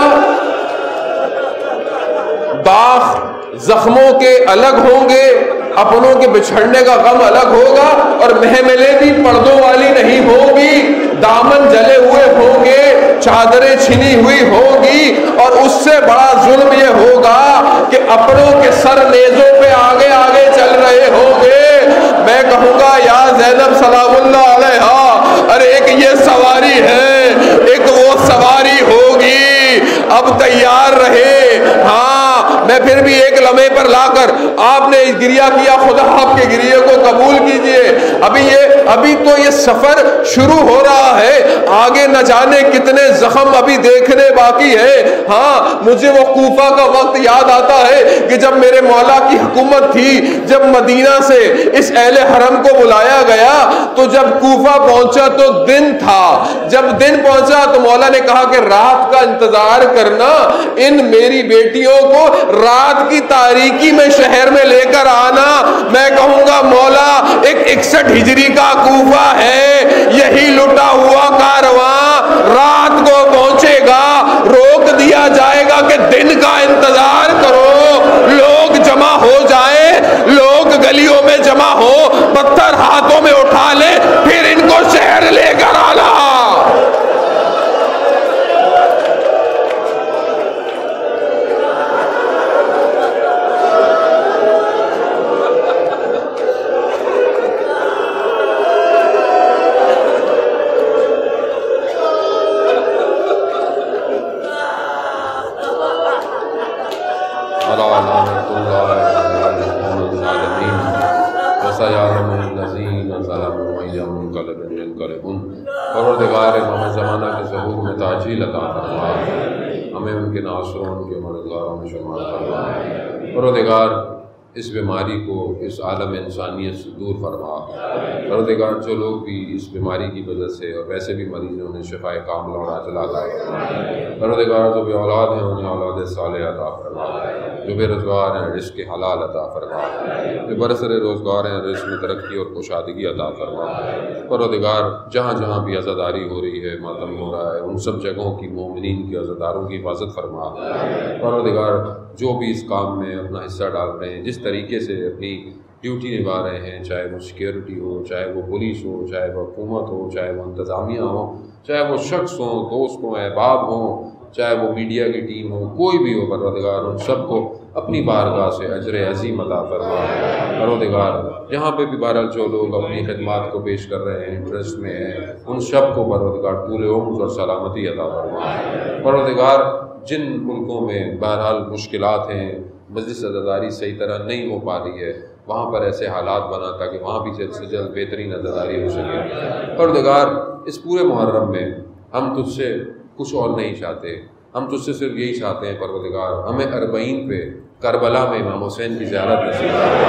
داغ زخموں کے الگ ہوں گے، اپنوں کے بچھڑنے کا غم الگ ہوگا، اور محملیں بھی پردوں والی نہیں ہوگی، دامن جلے ہوئے ہوں گے، چادریں چھنی ہوئی ہوگی، اور اس سے بڑا ظلم یہ ہوگا کہ اپنوں کے سر نیزوں پہ آگے آگے چل رہے ہوں گے۔ میں کہوں گا یا زینب سلام اللہ علیہا، ارے ایک یہ سواری ہے، ایک وہ سواری ہوگی، اب تیار رہے۔ ہاں میں پھر بھی ایک لمحے پر لا کر، آپ نے گریہ کیا، خدا آپ کے گریہ کو قبول کیجئے۔ ابھی یہ ابھی تو یہ سفر شروع ہو رہا ہے، آگے نہ جانے کتنے زخم ابھی دیکھنے باقی ہے۔ ہاں مجھے وہ کوفہ کا وقت یاد آتا ہے کہ جب میرے مولا کی حکومت تھی، جب مدینہ سے اس اہل حرم کو بلایا گیا تو جب کوفہ پہنچا تو دن تھا، جب دن پہنچا تو مولا نے کہا کہ رات کا انتظار کرنا، ان میری بیٹیوں کو رات کی تاریکی میں شہر میں لے کر آنا۔ میں کہوں گا مولا ایک اکسٹھ ہجری کا کوفہ ہے، یہی لٹا ہوا کارواں رات کو پہنچے گا، روک دیا جائے گا کہ دن کا انتظار کرو، لوگ جمع ہو جائیں، لوگ گلیوں میں جمع ہو، پتھر ہاتھوں میں اٹھا لیں، پھر ان کو شہر لے کر آنا۔ پروردگار امام زمانہ کے ظہور میں تاجیل عطا فرما، ہمیں ان کے ناصروں ان کے مددگاروں میں شمار فرما۔ پروردگار اس بیماری کو اس عالم انسانیت سے دور فرما۔ پروردگار جو لوگ بھی اس بیماری کی وجہ سے اور ویسے بھی مریضوں نے شفائے کاملہ اور عاجلہ عطا فرما۔ پروردگار جو بے اولاد ہیں انہیں اولاد صالح عطا فرما، جو بے روزگار ہیں رزق حلال عطا فرما، جو برسر روزگار ہیں رزق میں ترقی اور کشادگی عطا فرما۔ پروردگار جہاں جہاں بھی عزاداری ہو رہی ہے، ماتم ہو رہا ہے، ان سب جگہوں کی مومنین کی عزاداروں کی حفاظت فرما۔ پروردگار جو بھی اس کام میں اپنا حصہ ڈال رہے ہیں، جس طریقے سے اپنی ڈیوٹی نبھا رہے ہیں، چاہے وہ سیکیورٹی ہو، چاہے وہ پولیس ہو، چاہے وہ حکومت ہو، چاہے وہ انتظامیہ ہو، چاہے وہ شخص ہوں، دوست ہوں، احباب ہوں، چاہے وہ میڈیا کی ٹیم ہو، کوئی بھی ہو، پروردگار ان سب کو اپنی بارگاہ سے اجر عظیم عطا فرما۔ پروردگار جہاں پہ بھی بہرحال جو لوگ اپنی خدمات کو پیش کر رہے ہیں، انٹرسٹ میں ہیں، ان سب کو پروردگار طول عمر اور سلامتی عطا فرما۔ پروردگار جن ملکوں میں بہرحال مشکلات ہیں، مجلس عزاداری صحیح طرح نہیں ہو پا رہی ہے، وہاں پر ایسے حالات بنا تاکہ وہاں بھی جلد سے جلد بہترین عزاداری ہو سکے۔ پروردگار اس پورے محرم میں ہم تجھ سے کچھ اور نہیں چاہتے، ہم تجھ سے صرف یہی چاہتے ہیں پروردگار ہمیں اربعین پہ کربلا میں امام حسین کی زیارت نصیب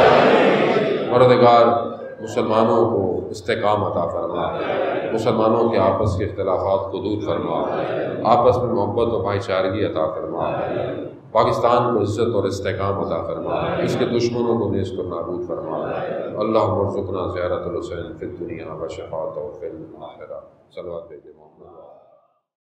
فرما۔ پروردگار مسلمانوں کو استحکام عطا فرما، مسلمانوں کے آپس کے اختلافات کو دور فرما، آپس میں محبت و بھائی چارگی عطا فرما، پاکستان کو عزت اور استحکام عطا فرما، اس کے دشمنوں کو نیست و نابود فرما۔ اللہم ارزقنا زیارت الحسین فی الدنیا و شفاعتہ فی الآخرہ۔ صلوات بھیجے محمد۔